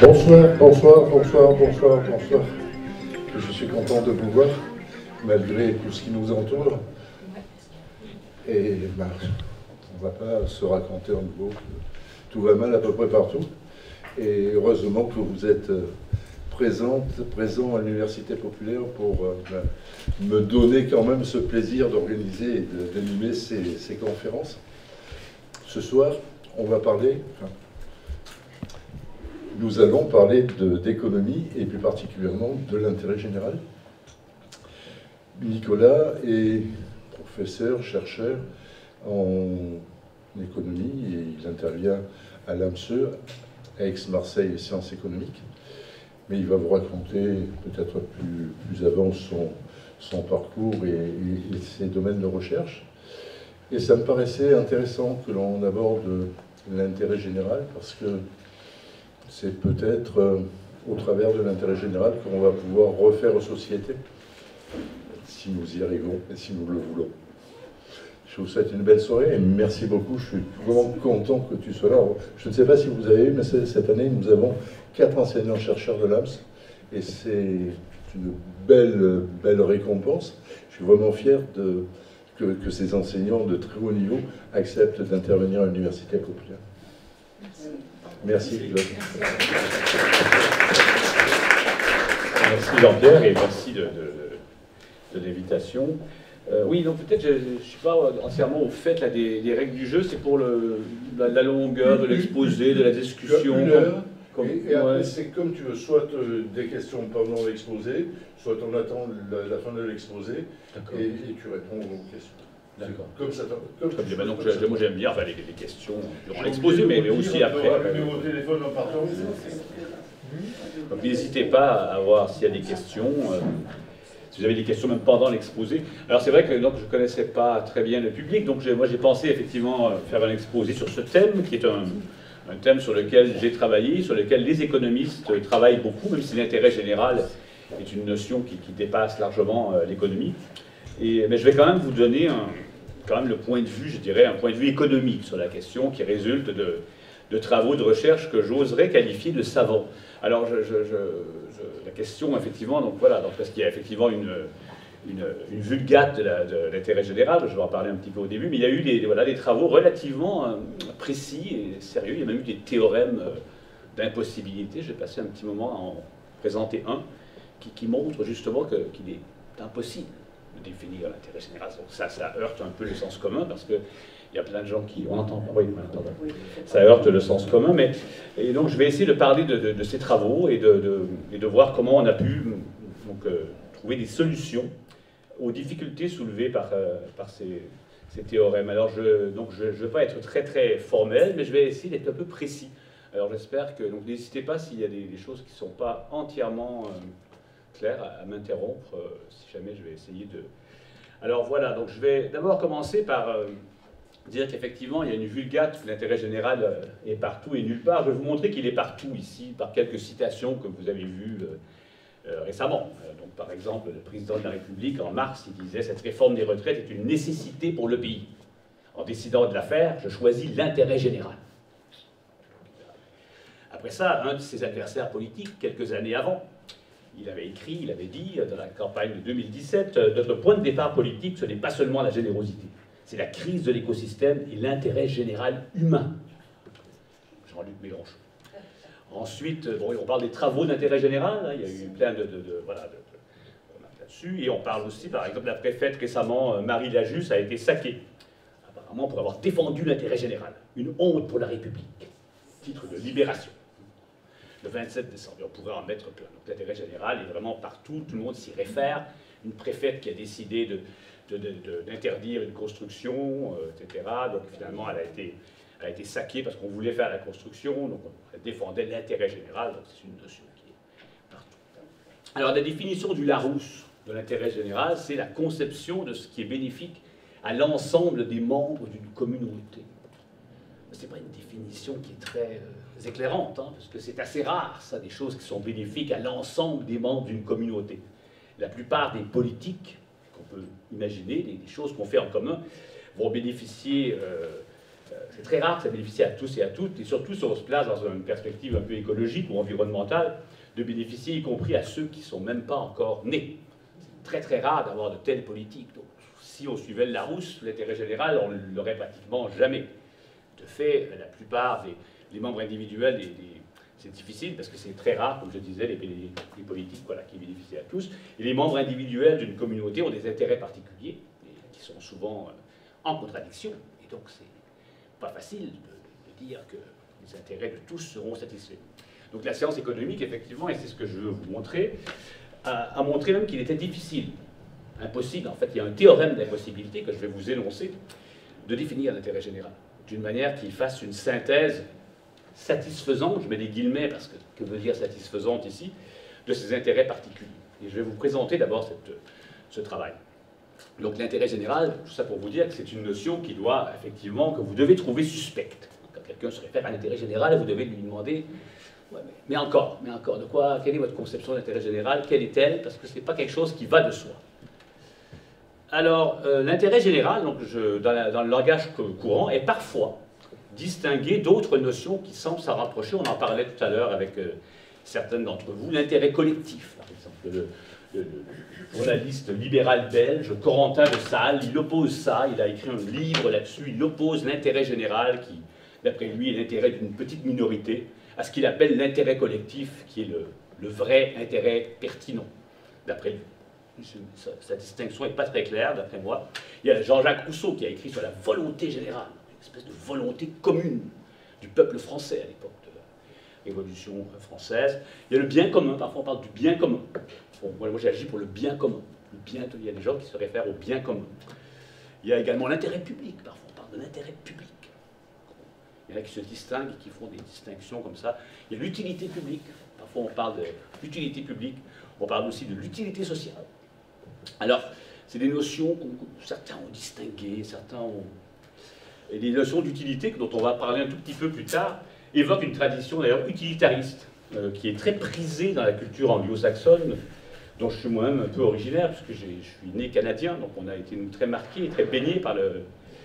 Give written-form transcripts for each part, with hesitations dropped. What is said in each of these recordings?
Bonsoir, bonsoir, bonsoir, bonsoir, bonsoir. Je suis content de vous voir, malgré tout ce qui nous entoure. Et on ne va pas se raconter en nouveau que tout va mal à peu près partout. Et heureusement que vous êtes présent à l'Université populaire pour me donner quand même ce plaisir d'organiser et d'animer ces conférences. Ce soir, on va parler... Nous allons parler d'économie et plus particulièrement de l'intérêt général. Nicolas est professeur, chercheur en économie et il intervient à l'AMSE, Aix-Marseille Sciences économiques. Mais il va vous raconter peut-être plus avant son parcours et ses domaines de recherche. Et ça me paraissait intéressant que l'on aborde l'intérêt général parce que c'est peut-être au travers de l'intérêt général qu'on va pouvoir refaire société, si nous y arrivons et si nous le voulons. Je vous souhaite une belle soirée et merci beaucoup. Je suis vraiment content que tu sois là. Je ne sais pas si vous avez eu, mais cette année, nous avons 4 enseignants-chercheurs de l'AMS et c'est une belle récompense. Je suis vraiment fier que ces enseignants de très haut niveau acceptent d'intervenir à l'Université populaire. Merci. Merci Jean-Pierre et merci de l'invitation. Oui, donc peut-être je ne suis pas entièrement au fait là, des règles du jeu, c'est pour la longueur de l'exposé, de la discussion. Une heure, et après c'est comme tu veux, soit des questions pendant l'exposé, soit on attend la fin de l'exposé et tu réponds aux questions. D'accord. Comme ça. Donc moi j'aime bien les questions durant l'exposé, mais aussi après. Vos téléphones en partant. Donc n'hésitez pas à voir s'il y a des questions. Si vous avez des questions même pendant l'exposé. Alors c'est vrai que donc, je ne connaissais pas très bien le public, donc moi j'ai pensé effectivement faire un exposé sur ce thème, qui est un thème sur lequel j'ai travaillé, sur lequel les économistes travaillent beaucoup, même si l'intérêt général est une notion qui dépasse largement l'économie. Mais je vais quand même vous donner quand même le point de vue, je dirais, un point de vue économique sur la question qui résulte de travaux de recherche que j'oserais qualifier de savants. Alors, la question, effectivement, donc voilà, donc, parce qu'il y a effectivement une vulgate de l'intérêt général, je vais en parler un petit peu au début, mais il y a eu des travaux relativement précis et sérieux. Il y a même eu des théorèmes d'impossibilité. Je vais passer un petit moment à en présenter un qui montre justement qu'il est impossible de définir l'intérêt général. Donc ça heurte un peu le sens commun parce que il y a plein de gens qui... On entend? Oui, pardon. Ça heurte le sens commun, et donc je vais essayer de parler de ces travaux et de voir comment on a pu trouver des solutions aux difficultés soulevées par ces théorèmes. Alors je ne vais pas être très très formel, mais je vais essayer d'être un peu précis. Alors j'espère que... Donc n'hésitez pas s'il y a des choses qui ne sont pas entièrement... clair à m'interrompre si jamais je vais essayer de... Alors voilà, donc je vais d'abord commencer par dire qu'effectivement il y a une vulgate, que l'intérêt général est partout et nulle part. Je vais vous montrer qu'il est partout ici, par quelques citations que vous avez vues récemment. Donc par exemple, le président de la République, en mars, il disait « Cette réforme des retraites est une nécessité pour le pays. En décidant de la faire, je choisis l'intérêt général. » Après ça, un de ses adversaires politiques, quelques années avant, il avait écrit, il avait dit dans la campagne de 2017, notre point de départ politique, ce n'est pas seulement la générosité, c'est la crise de l'écosystème et l'intérêt général humain. Jean-Luc Mélenchon. Ensuite, on parle des travaux d'intérêt général, hein, il y a eu plein là-dessus, et on parle aussi, par exemple, la préfète récemment, Marie Lajus, a été saquée, apparemment pour avoir défendu l'intérêt général. Une honte pour la République. Titre de Libération. Le 27 décembre, on pourrait en mettre plein. Donc l'intérêt général est vraiment partout, tout le monde s'y réfère. Une préfète qui a décidé d'interdire une construction, etc. Donc finalement, elle a été saquée parce qu'on voulait faire la construction, donc elle défendait l'intérêt général, donc c'est une notion qui est partout. Alors la définition du Larousse de l'intérêt général, c'est la conception de ce qui est bénéfique à l'ensemble des membres d'une communauté. Ce n'est pas une définition qui est très... éclairante, hein, parce que c'est assez rare, ça, des choses qui sont bénéfiques à l'ensemble des membres d'une communauté. La plupart des politiques qu'on peut imaginer, des choses qu'on fait en commun, vont bénéficier c'est très rare que ça bénéficie à tous et à toutes, et surtout si on se place dans une perspective un peu écologique ou environnementale, de bénéficier y compris à ceux qui ne sont même pas encore nés. C'est très très rare d'avoir de telles politiques. Donc, si on suivait le Larousse, l'intérêt général, on ne l'aurait pratiquement jamais. De fait, la plupart des membres individuels, c'est difficile parce que c'est très rare, comme je disais, les politiques voilà, qui bénéficient à tous. Et les membres individuels d'une communauté ont des intérêts particuliers qui sont souvent en contradiction. Et donc, c'est pas facile de dire que les intérêts de tous seront satisfaits. Donc la science économique, effectivement, et c'est ce que je veux vous montrer, a montré même qu'il était difficile, impossible, en fait, il y a un théorème d'impossibilité que je vais vous énoncer, de définir l'intérêt général, d'une manière qui fasse une synthèse satisfaisante, je mets des guillemets parce que veut dire satisfaisante ici, de ces intérêts particuliers. Et je vais vous présenter d'abord ce travail. Donc l'intérêt général, tout ça pour vous dire que c'est une notion qui doit, effectivement, que vous devez trouver suspecte. Quand quelqu'un se réfère à l'intérêt général, vous devez lui demander ouais, mais encore, de quoi, quelle est votre conception d'intérêt général, quelle est-elle? Parce que ce n'est pas quelque chose qui va de soi. Alors, l'intérêt général, donc dans le langage courant, est parfois distingué d'autres notions qui semblent s'en rapprocher. On en parlait tout à l'heure avec certaines d'entre vous. L'intérêt collectif, par exemple. Le journaliste libéral belge, Corentin de Sales, il oppose ça, il a écrit un livre là-dessus, il oppose l'intérêt général, qui, d'après lui, est l'intérêt d'une petite minorité, à ce qu'il appelle l'intérêt collectif, qui est le vrai intérêt pertinent, d'après lui. Sa distinction n'est pas très claire, d'après moi. Il y a Jean-Jacques Rousseau qui a écrit sur la volonté générale, une espèce de volonté commune du peuple français à l'époque de la Révolution française. Il y a le bien commun, parfois on parle du bien commun. Bon, moi j'agis pour le bien commun. Il y a des gens qui se réfèrent au bien commun. Il y a également l'intérêt public, parfois on parle de l'intérêt public. Il y en a qui se distinguent et qui font des distinctions comme ça. Il y a l'utilité publique, parfois on parle de l'utilité publique, on parle aussi de l'utilité sociale. Alors, c'est des notions que certains ont distinguées, certains ont... Et les notions d'utilité, dont on va parler un tout petit peu plus tard, évoquent une tradition d'ailleurs utilitariste, qui est très prisée dans la culture anglo-saxonne, dont je suis moi-même un peu originaire, puisque je suis né canadien, donc on a été très marqué, très baigné par le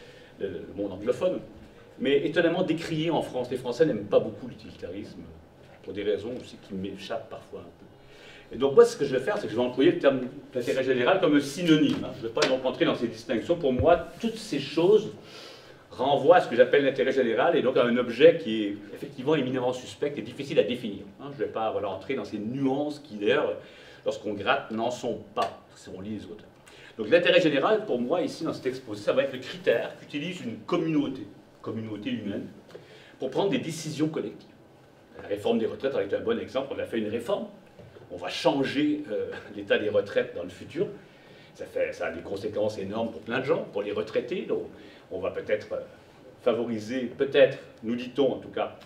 monde anglophone, mais étonnamment décrié en France. Les Français n'aiment pas beaucoup l'utilitarisme, pour des raisons aussi qui m'échappent parfois un peu. Et donc moi, ce que je vais faire, c'est que je vais employer le terme d'intérêt général comme un synonyme. Hein. Je ne vais pas donc entrer dans ces distinctions. Pour moi, toutes ces choses renvoient à ce que j'appelle l'intérêt général, et donc à un objet qui est effectivement éminemment suspect et difficile à définir. Hein. Je ne vais pas entrer dans ces nuances qui, d'ailleurs, lorsqu'on gratte, n'en sont pas, si on lit les autres. Donc l'intérêt général, pour moi, ici, dans cet exposé, ça va être le critère qu'utilise une communauté humaine, pour prendre des décisions collectives. La réforme des retraites en est un bon exemple. On a fait une réforme. On va changer l'état des retraites dans le futur. Ça a des conséquences énormes pour plein de gens, pour les retraités. Donc, on va peut-être favoriser, nous dit-on en tout cas,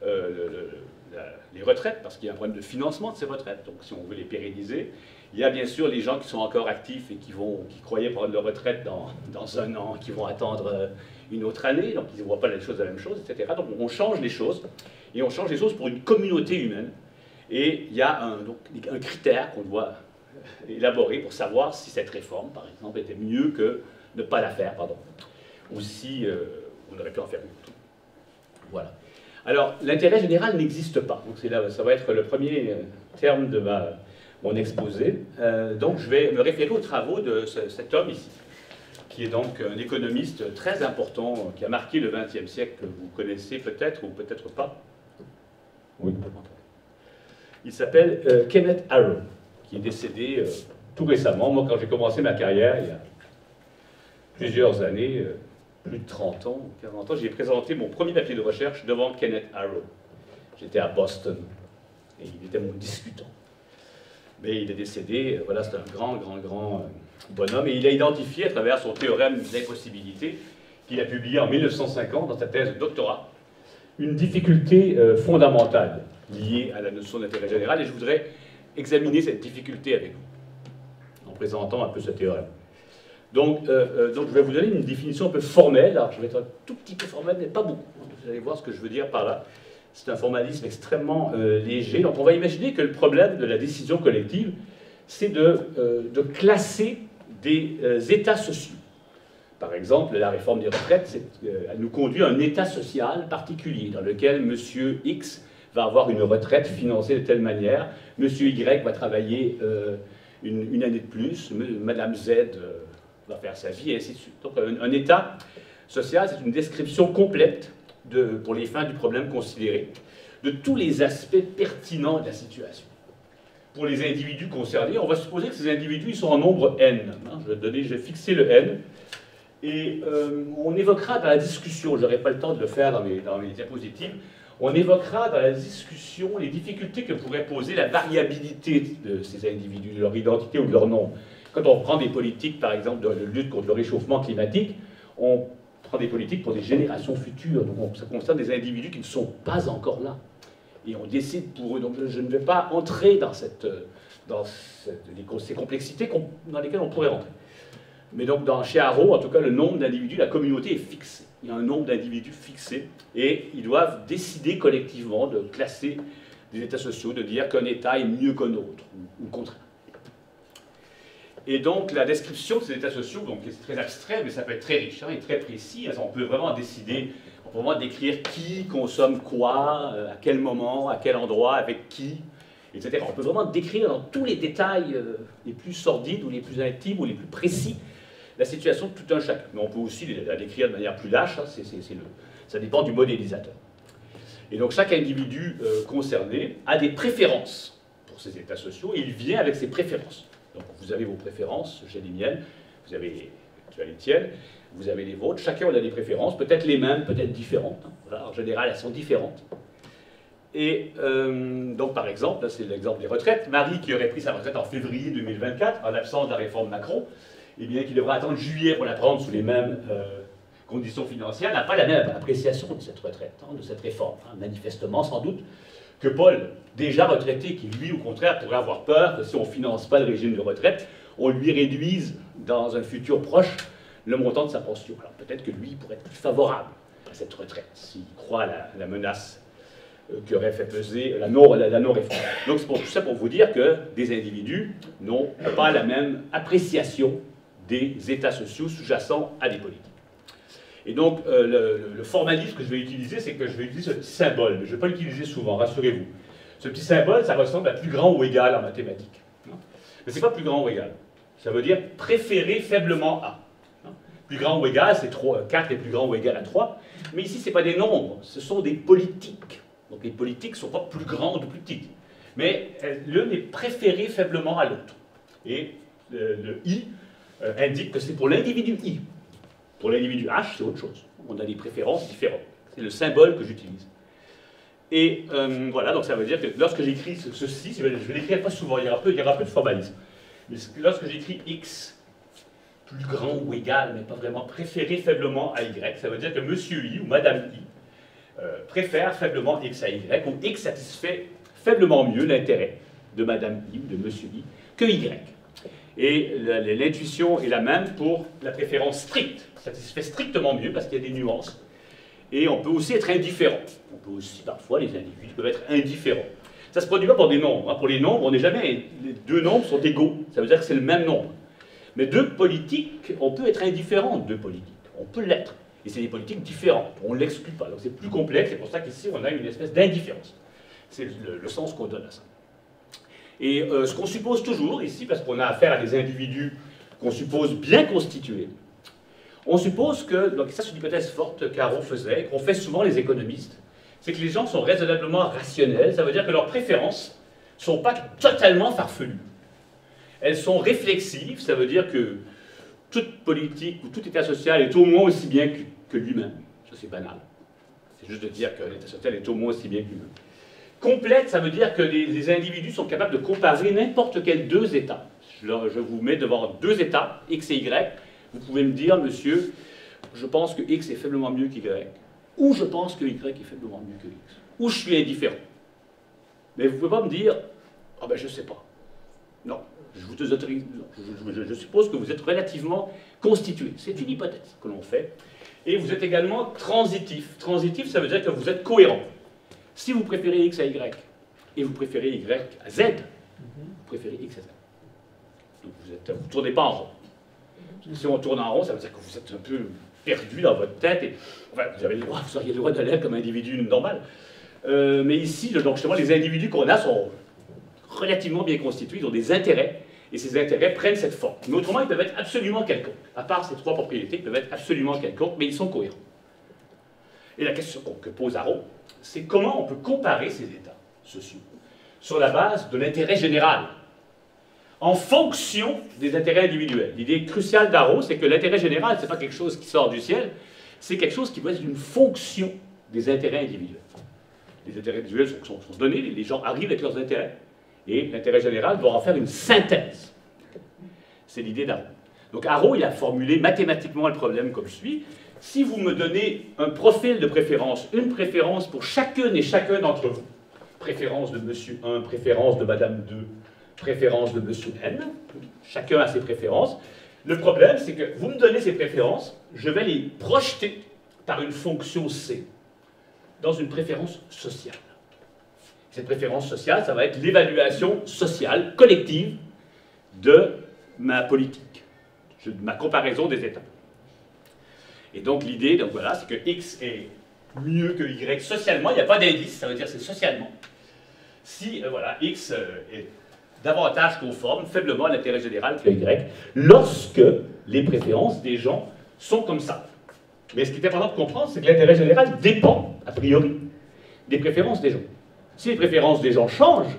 les retraites, parce qu'il y a un problème de financement de ces retraites. Donc, si on veut les pérenniser, il y a bien sûr les gens qui sont encore actifs et qui croyaient prendre leur retraite dans un an, qui vont attendre une autre année, donc ils ne voient pas les choses de la même chose, etc. Donc on change les choses, et on change les choses pour une communauté humaine. Et il y a un critère qu'on doit élaborer pour savoir si cette réforme, par exemple, était mieux que ne pas la faire, ou si on aurait pu en faire une autre. Voilà. Alors, l'intérêt général n'existe pas. Donc ça va être le premier terme de mon exposé. Donc je vais me référer aux travaux de cet homme ici, qui est donc un économiste très important, qui a marqué le XXe siècle, que vous connaissez peut-être ou peut-être pas. Oui. Il s'appelle Kenneth Arrow, qui est décédé tout récemment. Moi, quand j'ai commencé ma carrière, il y a plusieurs années, plus de 30 ans, 40 ans, j'ai présenté mon premier papier de recherche devant Kenneth Arrow. J'étais à Boston, et il était mon discutant. Mais il est décédé, voilà, c'est un grand bonhomme, et il a identifié à travers son théorème d'impossibilité, qu'il a publié en 1950 dans sa thèse de doctorat, une difficulté fondamentale liée à la notion d'intérêt général, et je voudrais examiner cette difficulté avec vous, en présentant un peu ce théorème. Donc je vais vous donner une définition un peu formelle. Alors, je vais être un tout petit peu formel, mais pas beaucoup. Vous allez voir ce que je veux dire par là. C'est un formalisme extrêmement léger. Donc on va imaginer que le problème de la décision collective, c'est de classer des états sociaux Par exemple, la réforme des retraites, elle nous conduit à un état social particulier dans lequel M. X va avoir une retraite financée de telle manière, M. Y va travailler une année de plus, Mme Z va faire sa vie, et ainsi de suite. Donc un état social, c'est une description complète, pour les fins du problème considéré, de tous les aspects pertinents de la situation. Pour les individus concernés, on va supposer que ces individus ils sont en nombre n. Je vais fixer le n. Et on évoquera dans la discussion, je n'aurai pas le temps de le faire dans mes diapositives, on évoquera dans la discussion les difficultés que pourrait poser la variabilité de ces individus, de leur identité ou de leur nom. Quand on prend des politiques, par exemple, de lutte contre le réchauffement climatique, on prend des politiques pour des générations futures. Donc ça concerne des individus qui ne sont pas encore là. Et on décide pour eux. Donc je ne vais pas entrer dans ces complexités dans lesquelles on pourrait rentrer. Mais donc chez Arrow, en tout cas, le nombre d'individus, la communauté est fixée. Il y a un nombre d'individus fixé et ils doivent décider collectivement de classer des états sociaux, de dire qu'un état est mieux qu'un autre, ou le contraire. Et donc la description de ces états sociaux, donc c'est très abstrait, mais ça peut être très riche et très précis. On peut vraiment décider, on peut vraiment décrire qui consomme quoi, à quel moment, à quel endroit, avec qui, etc. On peut vraiment décrire dans tous les détails les plus sordides ou les plus intimes ou les plus précis la situation de tout un chacun. Mais on peut aussi la décrire de manière plus lâche, ça dépend du modélisateur. Et donc chaque individu concerné a des préférences pour ces états sociaux et il vient avec ses préférences. Donc vous avez vos préférences, j'ai les miennes, tu as les tiennes, vous avez les vôtres, chacun a des préférences, peut-être les mêmes, peut-être différentes. Voilà, en général, elles sont différentes. Et donc par exemple, là c'est l'exemple des retraites, Marie qui aurait pris sa retraite en février 2024, en l'absence de la réforme Macron, et bien qui devra attendre juillet pour la prendre sous les mêmes conditions financières, n'a pas la même appréciation de cette retraite, de cette réforme. Manifestement, sans doute, que Paul, déjà retraité, qui lui, au contraire, pourrait avoir peur que si on ne finance pas le régime de retraite, on lui réduise, dans un futur proche, le montant de sa pension. Alors peut-être que lui pourrait être plus favorable à cette retraite, s'il croit à la menace qu'aurait fait peser la non-réforme. Donc c'est tout ça pour vous dire que des individus n'ont pas la même appréciation des états sociaux sous-jacents à des politiques. Et donc, le formalisme que je vais utiliser, c'est que je vais utiliser ce petit symbole, mais je ne vais pas l'utiliser souvent, rassurez-vous. Ce petit symbole, ça ressemble à plus grand ou égal en mathématiques. Mais ce n'est pas plus grand ou égal. Ça veut dire préférer faiblement à. Plus grand ou égal, c'est 4 est plus grand ou égal à 3. Mais ici, ce n'est pas des nombres, ce sont des politiques. Donc les politiques ne sont pas plus grandes ou plus petites. Mais l'une est préférée faiblement à l'autre. Et le I indique que c'est pour l'individu I. Pour l'individu H, c'est autre chose. On a des préférences différentes. C'est le symbole que j'utilise. Et voilà, donc ça veut dire que lorsque j'écris ceci, je vais l'écrire pas souvent, il y aura peu de formalisme. Mais lorsque j'écris X plus grand ou égal, mais pas vraiment préféré faiblement à Y, ça veut dire que Monsieur I ou Madame I préfère faiblement X à Y, ou X satisfait faiblement mieux l'intérêt de Madame I ou de Monsieur I que Y. Et l'intuition est la même pour la préférence stricte. Ça satisfait strictement mieux parce qu'il y a des nuances. Et on peut aussi être indifférent. On peut aussi, parfois, les individus peuvent être indifférents. Ça ne se produit pas pour des nombres. Pour les nombres, on n'est jamais... Les deux nombres sont égaux. Ça veut dire que c'est le même nombre. Mais deux politiques, on peut être indifférent de deux politiques. On peut l'être. Et c'est des politiques différentes. On ne l'exclut pas. Donc c'est plus complexe. C'est pour ça qu'ici, on a une espèce d'indifférence. C'est le sens qu'on donne à ça. Et ce qu'on suppose toujours ici, parce qu'on a affaire à des individus qu'on suppose bien constitués, on suppose que, donc ça c'est une hypothèse forte qu'Arrow faisait, qu'on fait souvent les économistes, c'est que les gens sont raisonnablement rationnels, ça veut dire que leurs préférences ne sont pas totalement farfelues. Elles sont réflexives, ça veut dire que toute politique ou tout état social est au moins aussi bien que lui-même. Ça c'est banal. C'est juste de dire que l'état social est au moins aussi bien que lui-même. Complète, ça veut dire que les individus sont capables de comparer n'importe quels deux états. Je vous mets devant deux états, X et Y. Vous pouvez me dire, monsieur, je pense que X est faiblement mieux qu'Y, ou je pense que Y est faiblement mieux que X, ou je suis indifférent. Mais vous ne pouvez pas me dire, ah ben je ne sais pas. Non, je vous autorise, je suppose que vous êtes relativement constitué. C'est une hypothèse que l'on fait. Et vous êtes également transitif. Transitif, ça veut dire que vous êtes cohérent. Si vous préférez X à Y, et vous préférez Y à Z, vous préférez X à Z. Donc vous ne tournez pas en rond. Si on tourne en rond, ça veut dire que vous êtes un peu perdu dans votre tête. Et, enfin, vous auriez le droit de l'être comme un individu normal. Mais ici, donc justement, les individus qu'on a sont relativement bien constitués, ils ont des intérêts, et ces intérêts prennent cette forme. Mais autrement, ils peuvent être absolument quelconques. À part ces trois propriétés, ils peuvent être absolument quelconques, mais ils sont cohérents. Et la question que pose Arrow, c'est comment on peut comparer ces états sociaux sur la base de l'intérêt général, en fonction des intérêts individuels. L'idée cruciale d'Arrow, c'est que l'intérêt général, ce n'est pas quelque chose qui sort du ciel, c'est quelque chose qui doit être une fonction des intérêts individuels. Les intérêts individuels sont donnés, les gens arrivent avec leurs intérêts, et l'intérêt général doit en faire une synthèse. C'est l'idée d'Arrow. Donc Arrow, il a formulé mathématiquement le problème comme suit. Si vous me donnez un profil de préférence, une préférence pour chacune et chacun d'entre vous, préférence de monsieur 1, préférence de madame 2, préférence de monsieur N, chacun a ses préférences. Le problème, c'est que vous me donnez ces préférences, je vais les projeter par une fonction C dans une préférence sociale. Cette préférence sociale, ça va être l'évaluation sociale, collective, de ma politique, de ma comparaison des États. Et donc l'idée, donc voilà, c'est que X est mieux que Y socialement, il n'y a pas d'indice, ça veut dire c'est socialement. Si voilà, X est davantage conforme, faiblement à l'intérêt général que Y, lorsque les préférences des gens sont comme ça. Mais ce qui est important de comprendre, c'est que l'intérêt général dépend, a priori, des préférences des gens. Si les préférences des gens changent,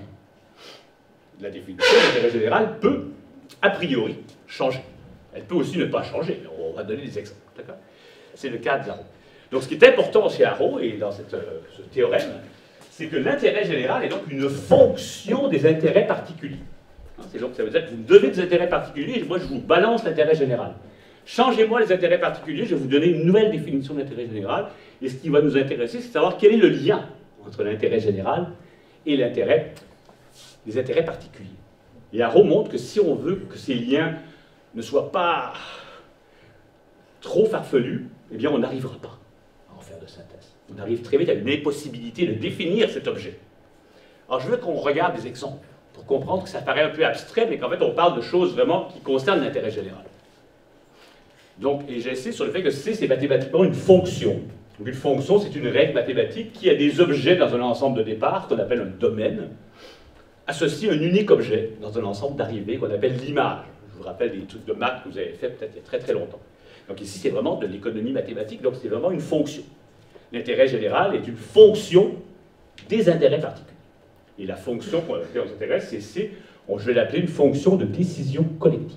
la définition de l'intérêt général peut, a priori, changer. Elle peut aussi ne pas changer. On va donner des exemples. C'est le cas d'Arrow. Donc ce qui est important chez Arrow, et dans ce théorème, c'est que l'intérêt général est donc une fonction des intérêts particuliers. C'est donc, ça veut dire que vous me donnez des intérêts particuliers, et moi je vous balance l'intérêt général. Changez-moi les intérêts particuliers, je vais vous donner une nouvelle définition d'intérêt général, et ce qui va nous intéresser, c'est de savoir quel est le lien entre l'intérêt général et les intérêts particuliers. Et Arrow montre que si on veut que ces liens ne soient pas trop farfelus, eh bien on n'arrivera pas à en faire de synthèse. On arrive très vite à une impossibilité de définir cet objet. Alors je veux qu'on regarde des exemples pour comprendre que ça paraît un peu abstrait, mais qu'en fait on parle de choses vraiment qui concernent l'intérêt général. Donc, et j'ai essayé sur le fait que C, c'est mathématiquement une fonction. Donc une fonction, c'est une règle mathématique qui a des objets dans un ensemble de départ, qu'on appelle un domaine, associe un unique objet dans un ensemble d'arrivée qu'on appelle l'image. Je vous rappelle des trucs de maths que vous avez fait peut-être il y a très très longtemps. Donc ici, c'est vraiment de l'économie mathématique, donc c'est vraiment une fonction. L'intérêt général est une fonction des intérêts particuliers. Et la fonction pour laquelle on s'intéresse, c'est C, je vais l'appeler une fonction de décision collective.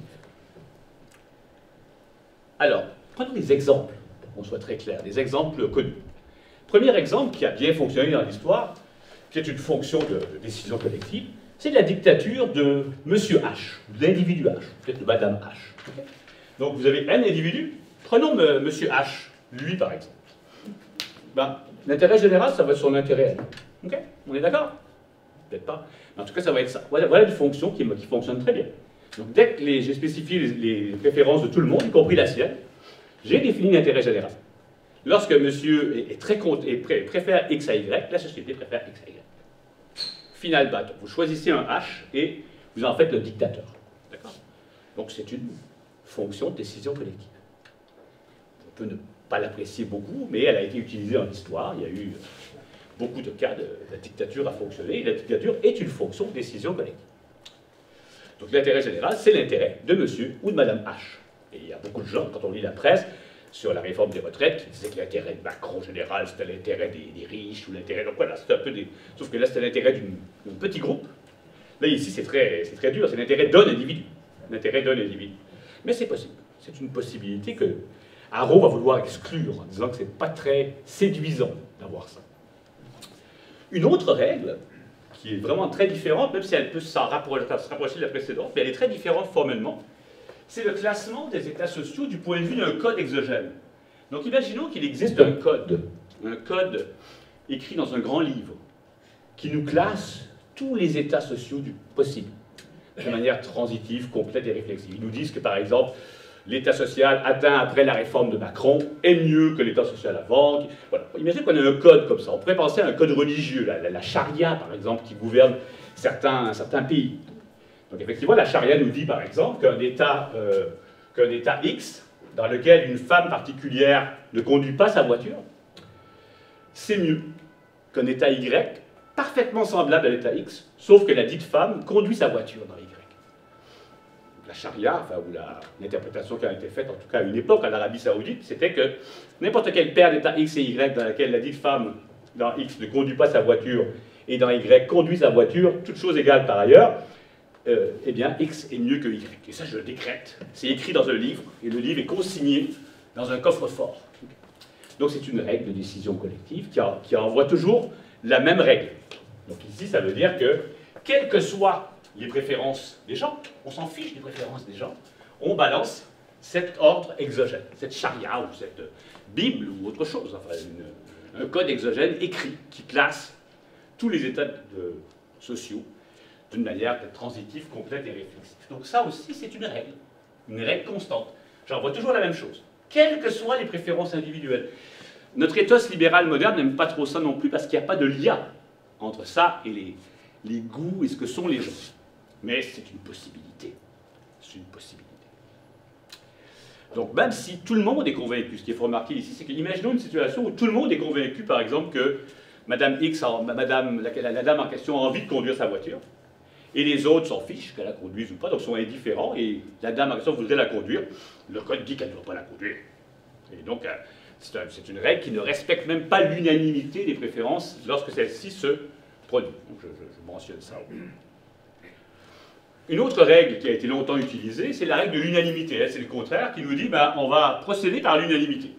Alors, prenons des exemples, pour qu'on soit très clair, des exemples connus. Premier exemple qui a bien fonctionné dans l'histoire, qui est une fonction de décision collective, c'est la dictature de Monsieur H, de l'individu H, peut-être de Madame H. Okay. Donc vous avez un individu, prenons Monsieur H, lui par exemple. Ben, l'intérêt général, ça va être son intérêt. Okay. On est d'accord? Peut-être pas. Mais en tout cas, ça va être ça. Voilà une fonction qui fonctionne très bien. Donc dès que j'ai spécifié les préférences de tout le monde, y compris la sienne, j'ai défini l'intérêt général. Lorsque monsieur préfère X à Y, la société préfère X à Y. Final bâton. Vous choisissez un H et vous en faites le dictateur. D'accord? Donc c'est une fonction de décision collective. On peut ne pas l'apprécier beaucoup, mais elle a été utilisée en histoire. Il y a eu beaucoup de cas de la dictature a fonctionné, et la dictature est une fonction de décision collective. Donc l'intérêt général, c'est l'intérêt de monsieur ou de madame H. Et il y a beaucoup de gens, quand on lit la presse, sur la réforme des retraites, qui disaient que l'intérêt de Macron général, c'était l'intérêt des riches, ou l'intérêt... Donc voilà, c'était un peu des... Sauf que là, c'était l'intérêt d'un petit groupe. Là, ici, c'est très dur, c'est l'intérêt d'un individu. L'intérêt d'un individu. Mais c'est possible. C'est une possibilité que Arrow va vouloir exclure, en disant que c'est pas très séduisant d'avoir ça. Une autre règle, qui est vraiment très différente, même si elle peut se rapprocher de la précédente, mais elle est très différente formellement, c'est le classement des états sociaux du point de vue d'un code exogène. Donc imaginons qu'il existe un code écrit dans un grand livre, qui nous classe tous les états sociaux possibles, de manière transitive, complète et réflexive. Ils nous disent que, par exemple, l'état social atteint après la réforme de Macron est mieux que l'état social avant. Voilà. Imaginez qu'on a un code comme ça. On pourrait penser à un code religieux, la charia, par exemple, qui gouverne certains pays. Donc effectivement, la charia nous dit, par exemple, qu'un état qu'un état X, dans lequel une femme particulière ne conduit pas sa voiture, c'est mieux qu'un état Y, parfaitement semblable à l'état X, sauf que la dite femme conduit sa voiture dans Y. La charia, enfin, ou l'interprétation qui a été faite, en tout cas à une époque en Arabie Saoudite, c'était que n'importe quelle paire d'états X et Y dans laquelle la dite femme dans X ne conduit pas sa voiture et dans Y conduit sa voiture, toutes choses égales par ailleurs, eh bien X est mieux que Y. Et ça, je le décrète. C'est écrit dans un livre, et le livre est consigné dans un coffre-fort. Donc c'est une règle de décision collective qui envoie toujours la même règle. Donc ici, ça veut dire que, quelles que soient les préférences des gens, on s'en fiche des préférences des gens, on balance cet ordre exogène, cette charia ou cette Bible ou autre chose, enfin un code exogène écrit qui classe tous les états sociaux d'une manière transitive, complète et réflexive. Donc ça aussi, c'est une règle constante. J'envoie toujours la même chose, quelles que soient les préférences individuelles. Notre éthos libéral moderne n'aime pas trop ça non plus parce qu'il n'y a pas de lien entre ça et les goûts et ce que sont les gens. Mais c'est une possibilité. C'est une possibilité. Donc même si tout le monde est convaincu, ce qu'il faut remarquer ici, c'est qu'imaginons une situation où tout le monde est convaincu, par exemple, que Madame X, la dame en question a envie de conduire sa voiture, et les autres s'en fichent qu'elle la conduise ou pas, donc sont indifférents, et la dame en question voudrait la conduire, le code dit qu'elle ne doit pas la conduire. Et donc c'est une règle qui ne respecte même pas l'unanimité des préférences lorsque celle-ci se produit. Donc je mentionne ça. Une autre règle qui a été longtemps utilisée, c'est la règle de l'unanimité. C'est le contraire qui nous dit on va procéder par l'unanimité.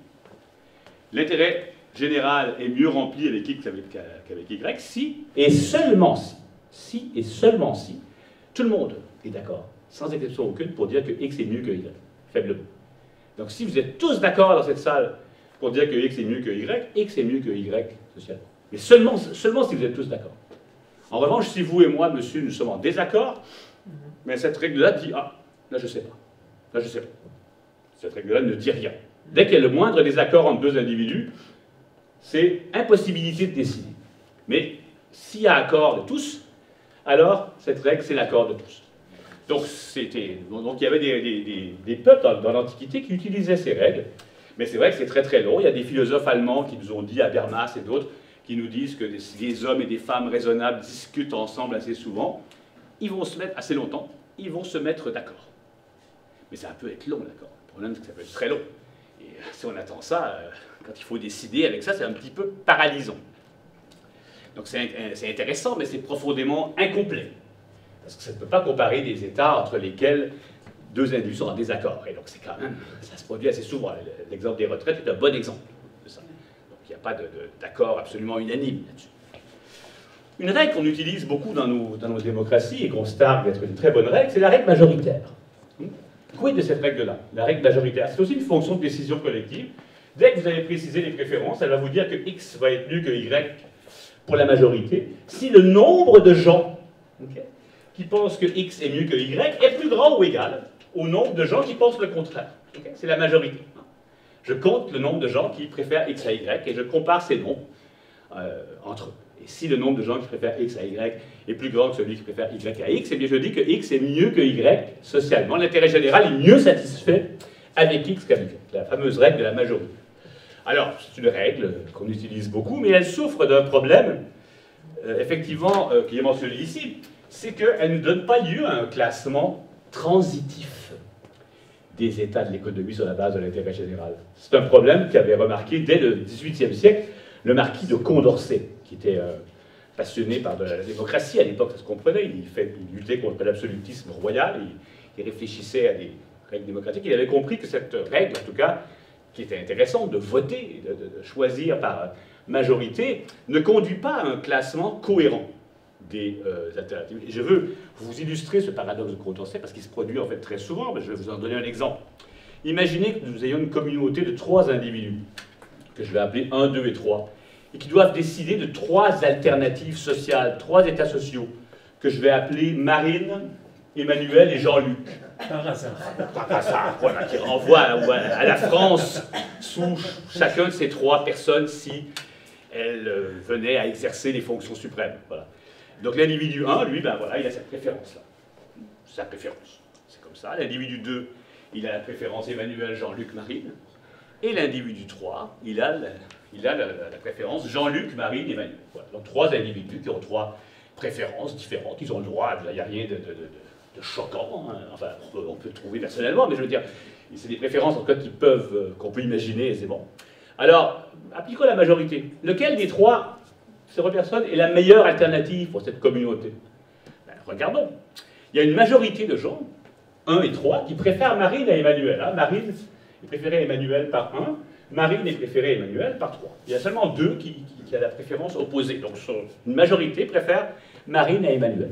L'intérêt général est mieux rempli avec X qu'avec Y si, et seulement si, tout le monde est d'accord, sans exception aucune, pour dire que X est mieux que Y, faiblement. Donc si vous êtes tous d'accord dans cette salle pour dire que X est mieux que Y, X est mieux que Y socialement. Mais seulement si vous êtes tous d'accord. En revanche, si vous et moi, monsieur, nous sommes en désaccord, mais cette règle-là dit, là je sais pas. Là je sais pas. Cette règle-là ne dit rien. Dès qu'il y a le moindre désaccord entre deux individus, c'est impossibilité de décider. Mais s'il y a accord de tous, alors cette règle, c'est l'accord de tous. Donc il y avait des peuples dans l'Antiquité qui utilisaient ces règles, mais c'est vrai que c'est très très long. Il y a des philosophes allemands qui nous ont dit, Habermas et d'autres, qui nous disent que des hommes et des femmes raisonnables discutent ensemble assez souvent. Ils vont se mettre, assez longtemps, ils vont se mettre d'accord. Mais ça peut être long, d'accord. Le problème, c'est que ça peut être très long. Et si on attend ça, quand il faut décider avec ça, c'est un petit peu paralysant. Donc c'est intéressant, mais c'est profondément incomplet. Parce que ça ne peut pas comparer des États entre lesquels deux individus sont en désaccord. Et donc c'est quand même, ça se produit assez souvent. L'exemple des retraites est un bon exemple de ça. Donc il n'y a pas d'accord absolument unanime là-dessus. Une règle qu'on utilise beaucoup dans nos démocraties et qu'on se targue d'être une très bonne règle, c'est la règle majoritaire. Quid de cette règle-là? La règle majoritaire, c'est aussi une fonction de décision collective. Dès que vous avez précisé les préférences, elle va vous dire que X va être mieux que Y pour la majorité, si le nombre de gens qui pensent que X est mieux que Y est plus grand ou égal au nombre de gens qui pensent le contraire. C'est la majorité. Je compte le nombre de gens qui préfèrent X à Y et je compare ces nombres entre eux. Et si le nombre de gens qui préfèrent X à Y est plus grand que celui qui préfère Y à X, eh bien je dis que X est mieux que Y socialement. L'intérêt général est mieux satisfait avec X qu'avec Y. La fameuse règle de la majorité. Alors, c'est une règle qu'on utilise beaucoup, mais elle souffre d'un problème, effectivement, qui est mentionné ici, c'est qu'elle ne donne pas lieu à un classement transitif des états de l'économie sur la base de l'intérêt général. C'est un problème qu'avait remarqué dès le XVIIIe siècle le marquis de Condorcet, qui était passionné par de la démocratie. À l'époque, ça se comprenait. Il luttait contre l'absolutisme royal. Il réfléchissait à des règles démocratiques. Il avait compris que cette règle, en tout cas, qui était intéressante, de voter, de choisir par majorité, ne conduit pas à un classement cohérent des alternatives. Et je veux vous illustrer ce paradoxe de Condorcet, parce qu'il se produit en fait très souvent, mais je vais vous en donner un exemple. Imaginez que nous ayons une communauté de 3 individus, que je vais appeler 1, 2 et 3, et qui doivent décider de 3 alternatives sociales, 3 états sociaux, que je vais appeler Marine, Emmanuel et Jean-Luc. Par hasard. Par hasard, voilà, qui renvoie à la France sous chacun de ces 3 personnes si elles venaient à exercer les fonctions suprêmes. Voilà. Donc l'individu 1, lui, ben voilà, il a cette préférence-là. Sa préférence. C'est comme ça. L'individu 2, il a la préférence Emmanuel, Jean-Luc, Marine. Et l'individu 3, il a la préférence Jean-Luc, Marine, Emmanuel. Voilà. Donc 3 individus qui ont 3 préférences différentes. Ils ont le droit, il n'y a rien de choquant. Hein. Enfin, on peut trouver personnellement, mais je veux dire, c'est des préférences en tout cas qu'on peut imaginer aisément. Alors, appliquons la majorité. Lequel des 3 personnes est la meilleure alternative pour cette communauté? Ben, regardons. Il y a une majorité de gens, 1 et 3, qui préfèrent Marine à Emmanuel. Hein. Marine est préférée à Emmanuel par 1, Marine est préférée à Emmanuel par 3. Il y a seulement 2 qui a la préférence opposée. Donc une majorité préfère Marine à Emmanuel.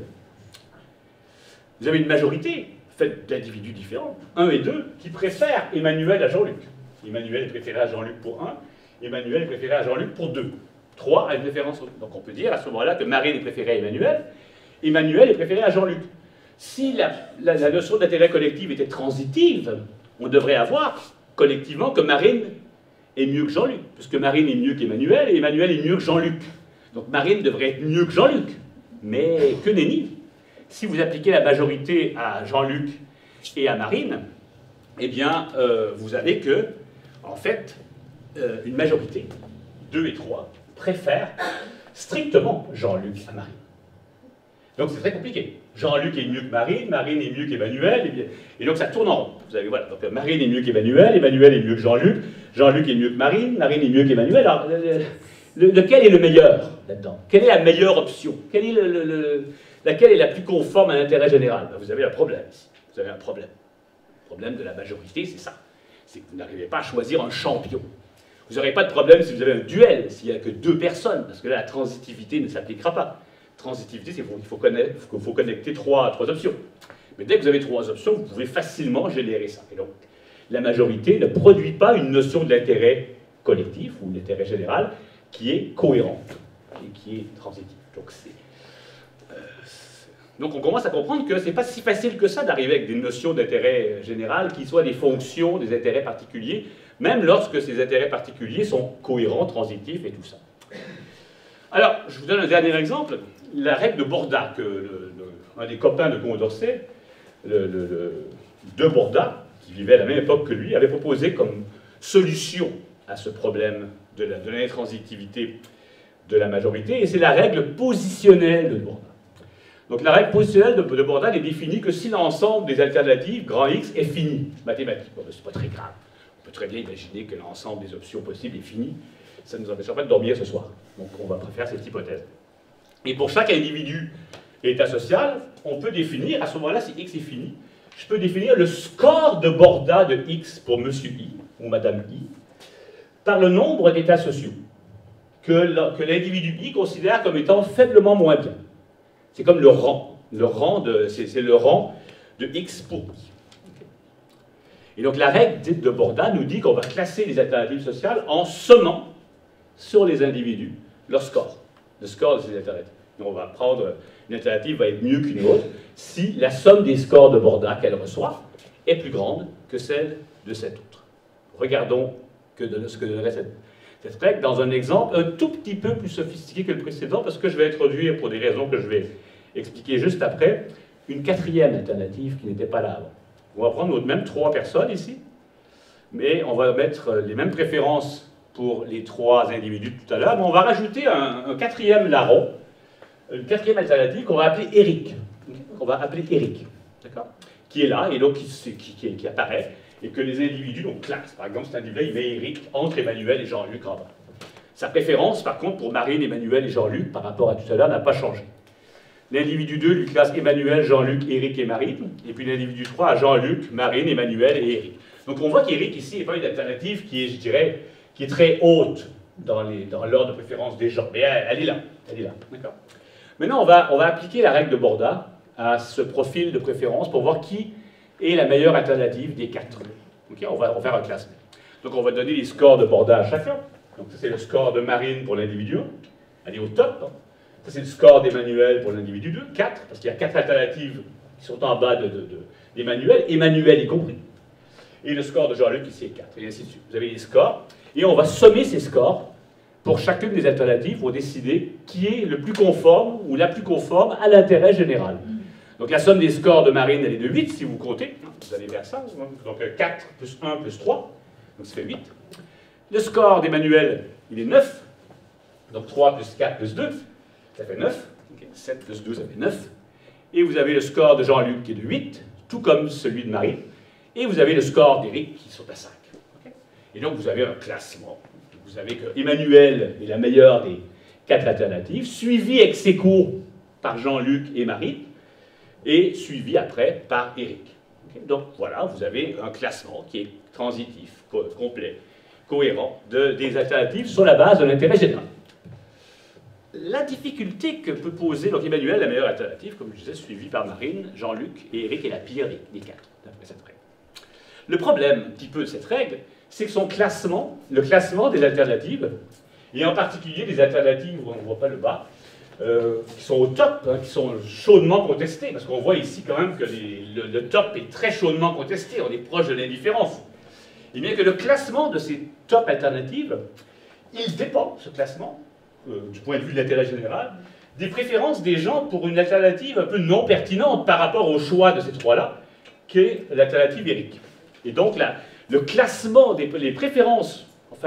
Vous avez une majorité faite d'individus différents, 1 et 2, qui préfèrent Emmanuel à Jean-Luc. Emmanuel est préféré à Jean-Luc pour 1, Emmanuel est préféré à Jean-Luc pour 2. 3 a une préférence. Donc on peut dire à ce moment-là que Marine est préférée à Emmanuel, Emmanuel est préféré à Jean-Luc. Si la notion d'intérêt collectif était transitive, on devrait avoir collectivement que Marine est mieux que Jean-Luc, puisque Marine est mieux qu'Emmanuel, et Emmanuel est mieux que Jean-Luc. Donc Marine devrait être mieux que Jean-Luc. Mais que nenni. Si vous appliquez la majorité à Jean-Luc et à Marine, eh bien, vous avez que, en fait, une majorité, 2 et 3, préfèrent strictement Jean-Luc à Marine. Donc c'est très compliqué. Jean-Luc est mieux que Marine, Marine est mieux qu'Emmanuel, et donc ça tourne en rond. Vous avez, voilà, donc Marine est mieux qu'Emmanuel, Emmanuel est mieux que Jean-Luc, Jean-Luc est mieux que Marine, Marine est mieux qu'Emmanuel. Alors, lequel est le meilleur là-dedans? Quelle est la meilleure option? Laquelle est la plus conforme à l'intérêt général? Ben, vous avez un problème ici. Vous avez un problème. Le problème de la majorité, c'est ça. C'est que vous n'arrivez pas à choisir un champion. Vous n'aurez pas de problème si vous avez un duel, s'il n'y a que 2 personnes, parce que là, la transitivité ne s'appliquera pas. Transitivité, c'est qu'il faut connecter 3 options. Mais dès que vous avez 3 options, vous pouvez facilement générer ça. Et donc, la majorité ne produit pas une notion d'intérêt collectif ou d'intérêt général qui est cohérente et qui est transitive. Donc on commence à comprendre que ce n'est pas si facile que ça d'arriver avec des notions d'intérêt général qui soient des fonctions, des intérêts particuliers, même lorsque ces intérêts particuliers sont cohérents, transitifs et tout ça. Alors, je vous donne un dernier exemple. La règle de Borda, que un des copains de Condorcet, de Borda, qui vivait à la même époque que lui, avait proposé comme solution à ce problème de l'intransitivité de la majorité, et c'est la règle positionnelle de Borda. Donc la règle positionnelle de Borda n'est définie que si l'ensemble des alternatives, grand X, est fini, mathématique. Bon, c'est pas très grave. On peut très bien imaginer que l'ensemble des options possibles est fini. Ça ne nous empêchera pas de dormir ce soir. Donc on va préférer cette hypothèse. Et pour chaque individu état social, on peut définir, à ce moment-là, si X est fini, je peux définir le score de Borda de X pour Monsieur I, ou Madame I, par le nombre d'états sociaux que l'individu I considère comme étant faiblement moins bien. C'est comme le rang. C'est le rang de X pour I. Et donc la règle dite de Borda nous dit qu'on va classer les alternatives sociales en sommant sur les individus leur score, le score de ces alternatives. Et on va prendre une alternative va être mieux qu'une autre si la somme des scores de Borda qu'elle reçoit est plus grande que celle de cette autre. Regardons ce que donnerait cette règle dans un exemple un tout petit peu plus sophistiqué que le précédent, parce que je vais introduire, pour des raisons que je vais expliquer juste après, une 4e alternative qui n'était pas là avant. On va prendre même 3 personnes ici, mais on va mettre les mêmes préférences pour les 3 individus de tout à l'heure, mais on va rajouter un 4e larron, une 4e alternative qu'on va appeler Eric. On va appeler Eric, d'accord, qui est là, et donc qui apparaît, et que les individus donc classent. Par exemple, cet individu-là, il met Eric entre Emmanuel et Jean-Luc en bas. Sa préférence, par contre, pour Marine, Emmanuel et Jean-Luc, par rapport à tout à l'heure, n'a pas changé. L'individu 2 lui classe Emmanuel, Jean-Luc, Eric et Marine, et puis l'individu 3 a Jean-Luc, Marine, Emmanuel et Eric. Donc on voit qu'Eric, ici, n'est pas une alternative qui est, je dirais, qui est très haute dans l'ordre de préférence des gens. Mais elle est là. D'accord. Maintenant, on va appliquer la règle de Borda à ce profil de préférence pour voir qui est la meilleure alternative des 4. Okay, on va faire un classement. Donc on va donner les scores de Borda à chacun. Donc ça c'est le score de Marine pour l'individu 1. Elle est au top. Hein. Ça c'est le score d'Emmanuel pour l'individu 2. 4, parce qu'il y a 4 alternatives qui sont en bas d'Emmanuel, Emmanuel y compris. Et le score de Jean-Luc ici est 4, et ainsi de suite. Vous avez les scores, et on va sommer ces scores pour chacune des alternatives pour décider qui est le plus conforme ou la plus conforme à l'intérêt général. Donc la somme des scores de Marine, elle est de 8 si vous comptez. vous allez vers ça, donc 4 plus 1 plus 3, donc ça fait 8. Le score d'Emmanuel, il est 9, donc 3 plus 4 plus 2, ça fait 9, okay. 7 plus 2, ça fait 9. Et vous avez le score de Jean-Luc qui est de 8, tout comme celui de Marie, et vous avez le score d'Éric qui sont à 5. Okay. Et donc vous avez un classement. Vous savez que Emmanuel est la meilleure des 4 alternatives, suivi ex aequo par Jean-Luc et Marie, et suivi après par Éric. Okay. Donc voilà, vous avez un classement qui est transitif, complet, cohérent, des alternatives sur la base de l'intérêt général. La difficulté que peut poser donc Emmanuel, la meilleure alternative, comme je disais, suivie par Marine, Jean-Luc et Éric, est la pire des 4, d'après cette règle. Le problème, un petit peu, de cette règle, c'est que son classement, le classement des alternatives, et en particulier des alternatives où on ne voit pas le bas, qui sont au top, hein, qui sont chaudement contestées, parce qu'on voit ici quand même que le top est très chaudement contesté, on est proche de l'indifférence. Et bien que le classement de ces top alternatives, il dépend, ce classement, du point de vue de l'intérêt général, des préférences des gens pour une alternative un peu non pertinente par rapport au choix de ces trois-là, qu'est l'alternative Éric. Et donc le classement, les préférences, enfin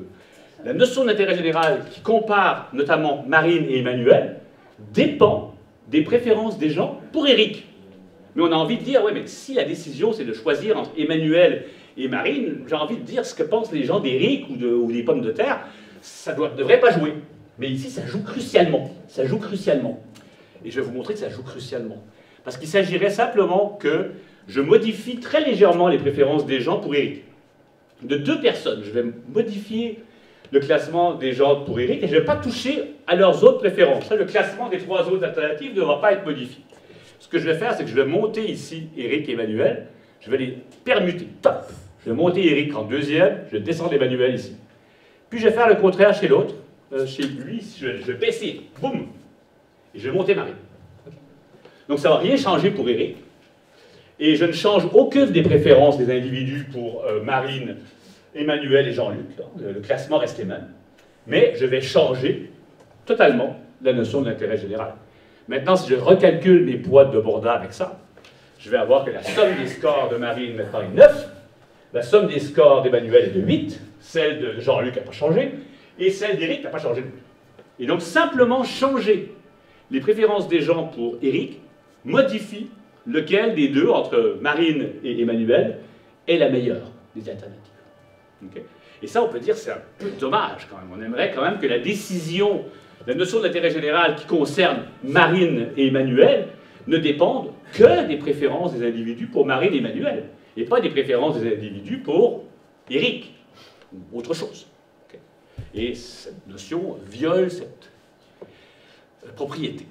la notion d'intérêt général qui compare notamment Marine et Emmanuel, dépend des préférences des gens pour Éric. Mais on a envie de dire, oui, mais si la décision c'est de choisir entre Emmanuel et Marine, j'ai envie de dire ce que pensent les gens d'Éric ou des pommes de terre, ça ne devrait pas jouer. Mais ici, ça joue crucialement. Ça joue crucialement. Et je vais vous montrer que ça joue crucialement. Parce qu'il s'agirait simplement que je modifie très légèrement les préférences des gens pour Éric. De 2 personnes, je vais modifier le classement des gens pour Éric et je ne vais pas toucher à leurs autres préférences. Là, le classement des 3 autres alternatives ne va pas être modifié. Ce que je vais faire, c'est que je vais monter ici Éric et Emmanuel. Je vais les permuter. Top! Je vais monter Éric en 2e, je vais descendre Emmanuel ici. Puis je vais faire le contraire chez l'autre. Chez lui, je vais baisser, boum, et je vais monter Marie. Donc ça ne va rien changer pour Éric. Et je ne change aucune des préférences des individus pour Marine, Emmanuel et Jean-Luc. Le classement reste les mêmes. Mais je vais changer totalement la notion de l'intérêt général. Maintenant, si je recalcule mes poids de Borda avec ça, je vais avoir que la somme des scores de Marine maintenant est 9, la somme des scores d'Emmanuel est de 8, celle de Jean-Luc n'a pas changé, et celle d'Éric n'a pas changé. Et donc simplement changer les préférences des gens pour Éric modifie lequel des deux, entre Marine et Emmanuel, est la meilleure des alternatives. Okay. Et ça, on peut dire, c'est un peu dommage quand même. On aimerait quand même que la décision, la notion d'intérêt général qui concerne Marine et Emmanuel ne dépende que des préférences des individus pour Marine et Emmanuel, et pas des préférences des individus pour Éric, ou autre chose. Et cette notion viole cette propriété.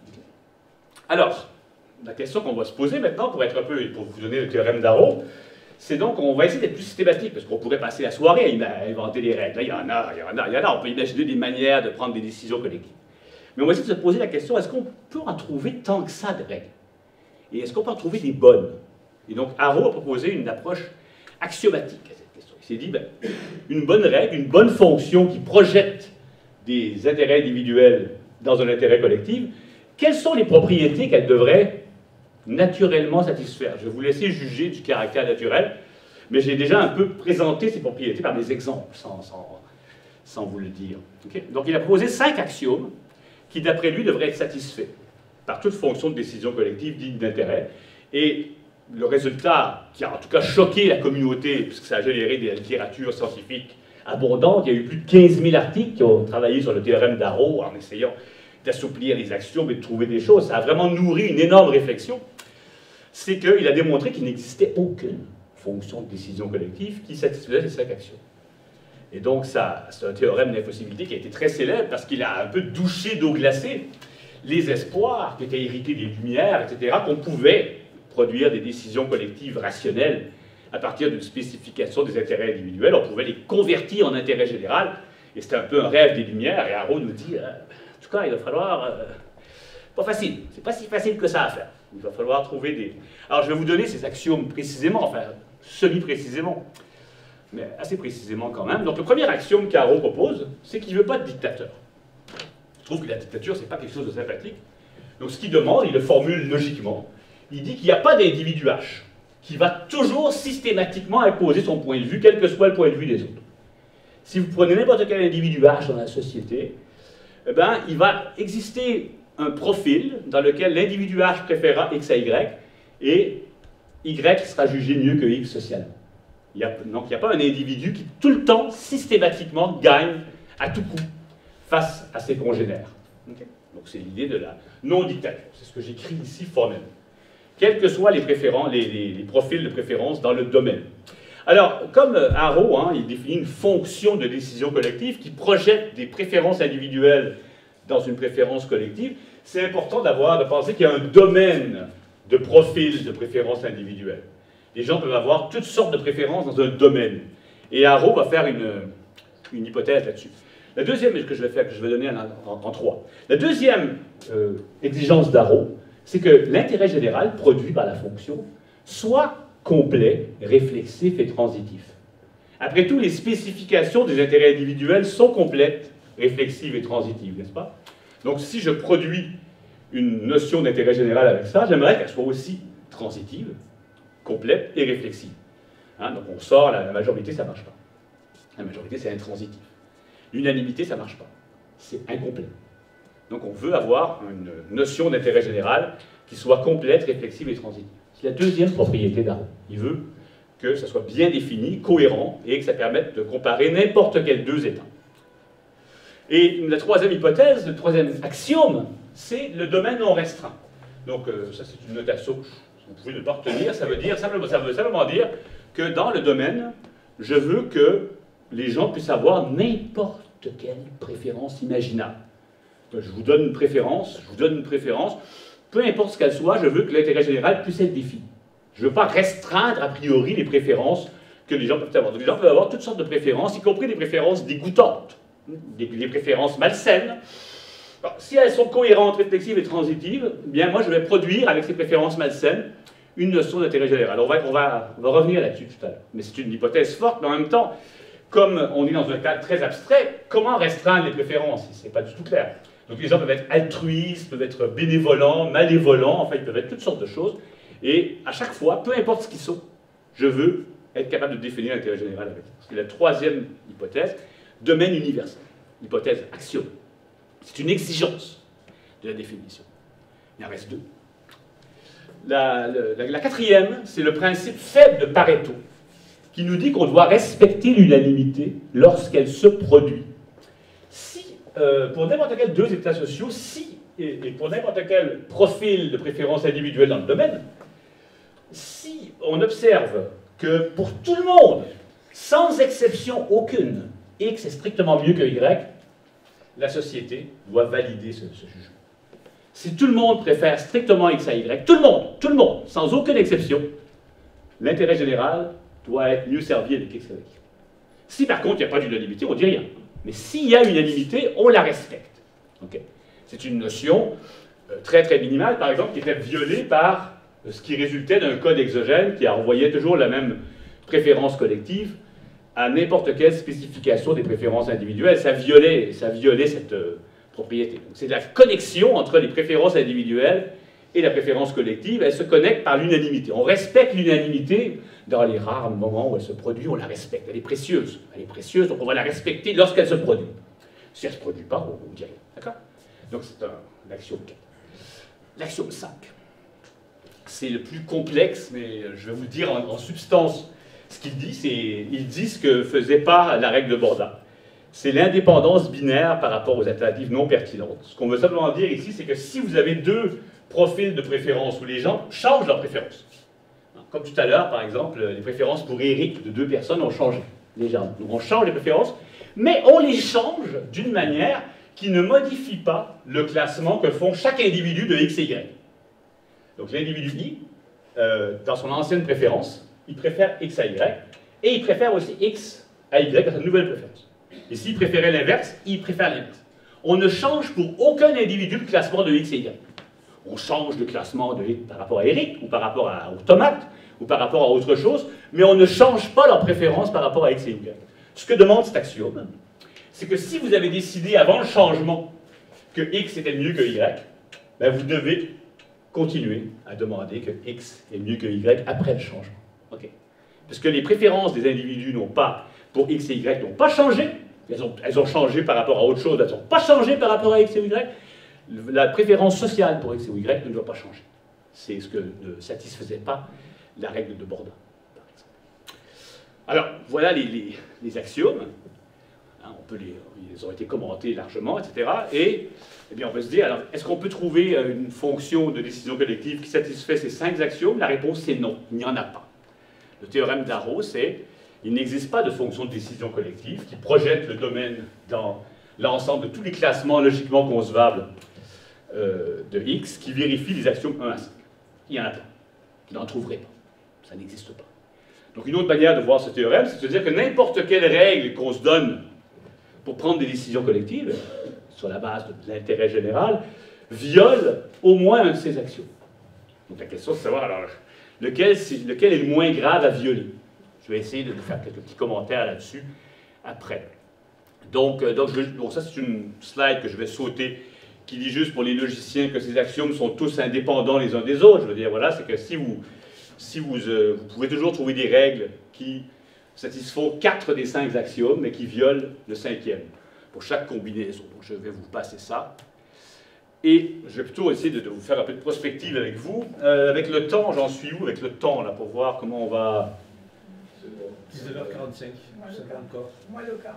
Alors, la question qu'on va se poser maintenant, pour vous donner le théorème d'Arrow, c'est donc, on va essayer d'être plus systématique, parce qu'on pourrait passer la soirée à inventer des règles. Là, il y en a, on peut imaginer des manières de prendre des décisions collectives. Mais on va essayer de se poser la question, est-ce qu'on peut en trouver tant que ça de règles? Et est-ce qu'on peut en trouver des bonnes? Et donc, Arrow a proposé une approche axiomatique à cette question. Il s'est dit, une bonne règle, une bonne fonction qui projette des intérêts individuels dans un intérêt collectif, quelles sont les propriétés qu'elle devrait naturellement satisfaire? Je vais vous laisser juger du caractère naturel, mais j'ai déjà un peu présenté ces propriétés par des exemples, sans vous le dire. Okay? Donc il a proposé 5 axiomes qui, d'après lui, devraient être satisfaits par toute fonction de décision collective digne d'intérêt. Et le résultat, qui a en tout cas choqué la communauté, puisque ça a généré de la littérature scientifique abondante, il y a eu plus de 15 000 articles qui ont travaillé sur le théorème d'Arrow en essayant d'assouplir les axiomes et de trouver des choses. Ça a vraiment nourri une énorme réflexion. C'est qu'il a démontré qu'il n'existait aucune fonction de décision collective qui satisfaisait ces 5 axiomes. Et donc, c'est un théorème d'impossibilité qui a été très célèbre parce qu'il a un peu douché d'eau glacée les espoirs qui étaient hérités des Lumières, etc., qu'on pouvait produire des décisions collectives rationnelles à partir d'une spécification des intérêts individuels. On pouvait les convertir en intérêt général. Et c'était un peu un rêve des Lumières. Et Arrow nous dit, en tout cas, il va falloir... pas facile. C'est pas si facile que ça à faire. Il va falloir trouver des... Alors, je vais vous donner ces axiomes précisément, enfin, semi-précisément, mais assez précisément quand même. Donc, le premier axiome qu'Arrow propose, c'est qu'il ne veut pas de dictateur. Je trouve que la dictature, c'est pas quelque chose de sympathique. Donc, ce qu'il demande, il le formule logiquement. Il dit qu'il n'y a pas d'individu H. qui va toujours systématiquement imposer son point de vue, quel que soit le point de vue des autres. Si vous prenez n'importe quel individu H dans la société, eh ben, il va exister un profil dans lequel l'individu H préférera X à Y, et Y sera jugé mieux que X socialement. Donc il n'y a pas un individu qui tout le temps, systématiquement, gagne à tout coup face à ses congénères. Okay. Donc c'est l'idée de la non-dictature. C'est ce que j'écris ici formellement. Quels que soient les profils de préférence dans le domaine. Alors, comme Arrow, il définit une fonction de décision collective qui projette des préférences individuelles dans une préférence collective, c'est important de penser qu'il y a un domaine de profils de préférences individuelles. Les gens peuvent avoir toutes sortes de préférences dans un domaine. Et Arrow va faire une hypothèse là-dessus. La deuxième, que je vais donner en trois. La deuxième exigence d'Arrow, c'est que l'intérêt général produit par la fonction soit complet, réflexif et transitif. Après tout, les spécifications des intérêts individuels sont complètes, réflexives et transitives, n'est-ce pas? Donc si je produis une notion d'intérêt général avec ça, j'aimerais qu'elle soit aussi transitive, complète et réflexive. Donc on sort, la majorité, ça ne marche pas. La majorité, c'est intransitif. L'unanimité, ça ne marche pas. C'est incomplet. Donc on veut avoir une notion d'intérêt général qui soit complète, réflexive et transitive. C'est la deuxième propriété d'Arrow. Il veut que ça soit bien défini, cohérent, et que ça permette de comparer n'importe quel deux états. Et la troisième hypothèse, le troisième axiome, c'est le domaine non restreint. Donc ça c'est une notation, vous pouvez ne pas retenir, ça veut simplement dire que dans le domaine, je veux que les gens puissent avoir n'importe quelle préférence imaginable. Je vous donne une préférence, peu importe ce qu'elle soit, je veux que l'intérêt général puisse être défini. Je ne veux pas restreindre a priori les préférences que les gens peuvent avoir. Donc les gens peuvent avoir toutes sortes de préférences, y compris des préférences dégoûtantes, des préférences malsaines. Alors, si elles sont cohérentes, réflexives et transitives, eh bien moi je vais produire avec ces préférences malsaines une notion d'intérêt général. Alors on va revenir là-dessus tout à l'heure. Mais c'est une hypothèse forte, mais en même temps, comme on est dans un cadre très abstrait, comment restreindre les préférences? Ce n'est pas du tout clair. Donc les gens peuvent être altruistes, peuvent être bénévolents, malévolents, enfin ils peuvent être toutes sortes de choses. Et à chaque fois, peu importe ce qu'ils sont, je veux être capable de définir l'intérêt général avec ça. C'est la troisième hypothèse, domaine universel. Hypothèse axiome. C'est une exigence de la définition. Il en reste deux. La quatrième, c'est le principe faible de Pareto, qui nous dit qu'on doit respecter l'unanimité lorsqu'elle se produit. Si, pour n'importe quel deux états sociaux, et pour n'importe quel profil de préférence individuelle dans le domaine, si on observe que pour tout le monde, sans exception aucune, X est strictement mieux que Y, la société doit valider ce jugement. Si tout le monde préfère strictement X à Y, tout le monde, sans aucune exception, l'intérêt général doit être mieux servi avec X qu'avec Y. Si par contre il n'y a pas d'unanimité, on ne dit rien. Mais s'il y a unanimité, on la respecte. Okay. C'est une notion très très minimale, par exemple, qui était violée par ce qui résultait d'un code exogène qui renvoyait toujours la même préférence collective à n'importe quelle spécification des préférences individuelles. Ça violait cette propriété. C'est la connexion entre les préférences individuelles et la préférence collective. Elle se connecte par l'unanimité. On respecte l'unanimité dans les rares moments où elle se produit, on la respecte. Elle est précieuse. Elle est précieuse, donc on va la respecter lorsqu'elle se produit. Si elle ne se produit pas, on ne dit rien. D'accord? Donc c'est l'axiome 4. L'axiome 5. C'est le plus complexe, mais je vais vous le dire en substance. Ce qu'il dit, il dit ce que faisait pas la règle de Borda. C'est l'indépendance binaire par rapport aux alternatives non pertinentes. Ce qu'on veut simplement dire ici, c'est que si vous avez deux profils de préférence où les gens changent leurs préférences, comme tout à l'heure, par exemple, les préférences pour Eric de deux personnes ont changé. Légèrement. Donc on change les préférences, mais on les change d'une manière qui ne modifie pas le classement que font chaque individu de X et Y. Donc l'individu I, dans son ancienne préférence, il préfère X à Y, et il préfère aussi X à Y dans sa nouvelle préférence. Et s'il préférait l'inverse, il préfère l'inverse. On ne change pour aucun individu le classement de X et Y. On change le classement de X par rapport à Eric, ou par rapport aux tomates, ou par rapport à autre chose, mais on ne change pas leur préférence par rapport à X et Y. Ce que demande cet axiome, c'est que si vous avez décidé avant le changement que X était mieux que Y, ben vous devez continuer à demander que X est mieux que Y après le changement. Okay. Parce que les préférences des individus n'ont pas, pour X et Y, n'ont pas changé. Elles ont changé par rapport à autre chose, elles n'ont pas changé par rapport à X et Y. La préférence sociale pour X et Y ne doit pas changer. C'est ce que ne satisfaisait pas la règle de Bourdin, par exemple. Alors, voilà les axiomes. Hein, ils ont été commentés largement, etc. Et eh bien, on peut se dire, alors, est-ce qu'on peut trouver une fonction de décision collective qui satisfait ces 5 axiomes? La réponse, c'est non, il n'y en a pas. Le théorème d'Arrow, c'est il n'existe pas de fonction de décision collective qui projette le domaine dans l'ensemble de tous les classements logiquement concevables de X qui vérifie les axiomes 1 à 5. Il n'y en a pas. Vous n'en trouverez pas. Ça n'existe pas. Donc une autre manière de voir ce théorème, c'est de se dire que n'importe quelle règle qu'on se donne pour prendre des décisions collectives, sur la base de l'intérêt général, viole au moins un de ces axiomes. Donc la question, c'est de savoir alors, lequel est le moins grave à violer. Je vais essayer de faire quelques petits commentaires là-dessus après. Donc ça, c'est une slide que je vais sauter, qui dit juste pour les logiciens que ces axiomes sont tous indépendants les uns des autres. Je veux dire, voilà, c'est que vous pouvez toujours trouver des règles qui satisfont 4 des 5 axiomes, mais qui violent le 5e, pour chaque combinaison. Donc je vais vous passer ça. Et je vais plutôt essayer de vous faire un peu de prospective avec vous. Avec le temps, j'en suis où avec le temps, là, pour voir comment on va... 19h45, encore. Moi, le cas.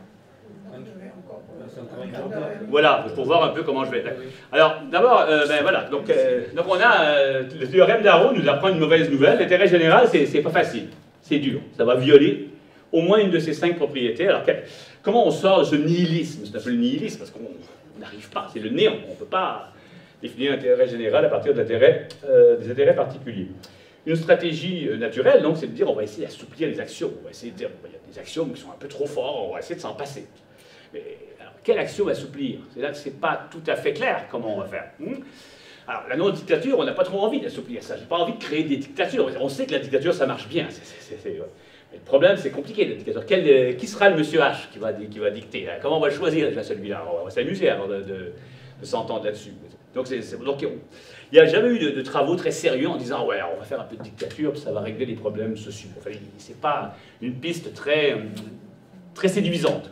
Voilà, pour voir un peu comment je vais. Alors, d'abord, ben voilà, donc on a le théorème d'Arrow nous apprend une mauvaise nouvelle. L'intérêt général, c'est pas facile, c'est dur. Ça va violer au moins une de ces 5 propriétés. Alors, comment on sort de ce nihilisme? C'est un peu le nihilisme parce qu'on n'arrive pas, c'est le néant. On ne peut pas définir l'intérêt général à partir des intérêts particuliers. Une stratégie naturelle, donc, c'est de dire on va essayer d'assouplir les axiomes. On va essayer de dire il y a des axiomes qui sont un peu trop forts, on va essayer de s'en passer. Mais alors, quel axiome assouplir? C'est là que c'est pas tout à fait clair comment on va faire. Alors, la non-dictature, on n'a pas trop envie d'assouplir ça. J'ai pas envie de créer des dictatures. On sait que la dictature, ça marche bien. Mais le problème, c'est compliqué, la dictature. Qui sera le monsieur H qui va dicter? Comment on va le choisir déjà celui-là? On va s'amuser avant de s'entendre là-dessus. Donc, il n'y a jamais eu de travaux très sérieux en disant ouais, on va faire un peu de dictature, puis ça va régler les problèmes sociaux. Enfin, c'est pas une piste très séduisante.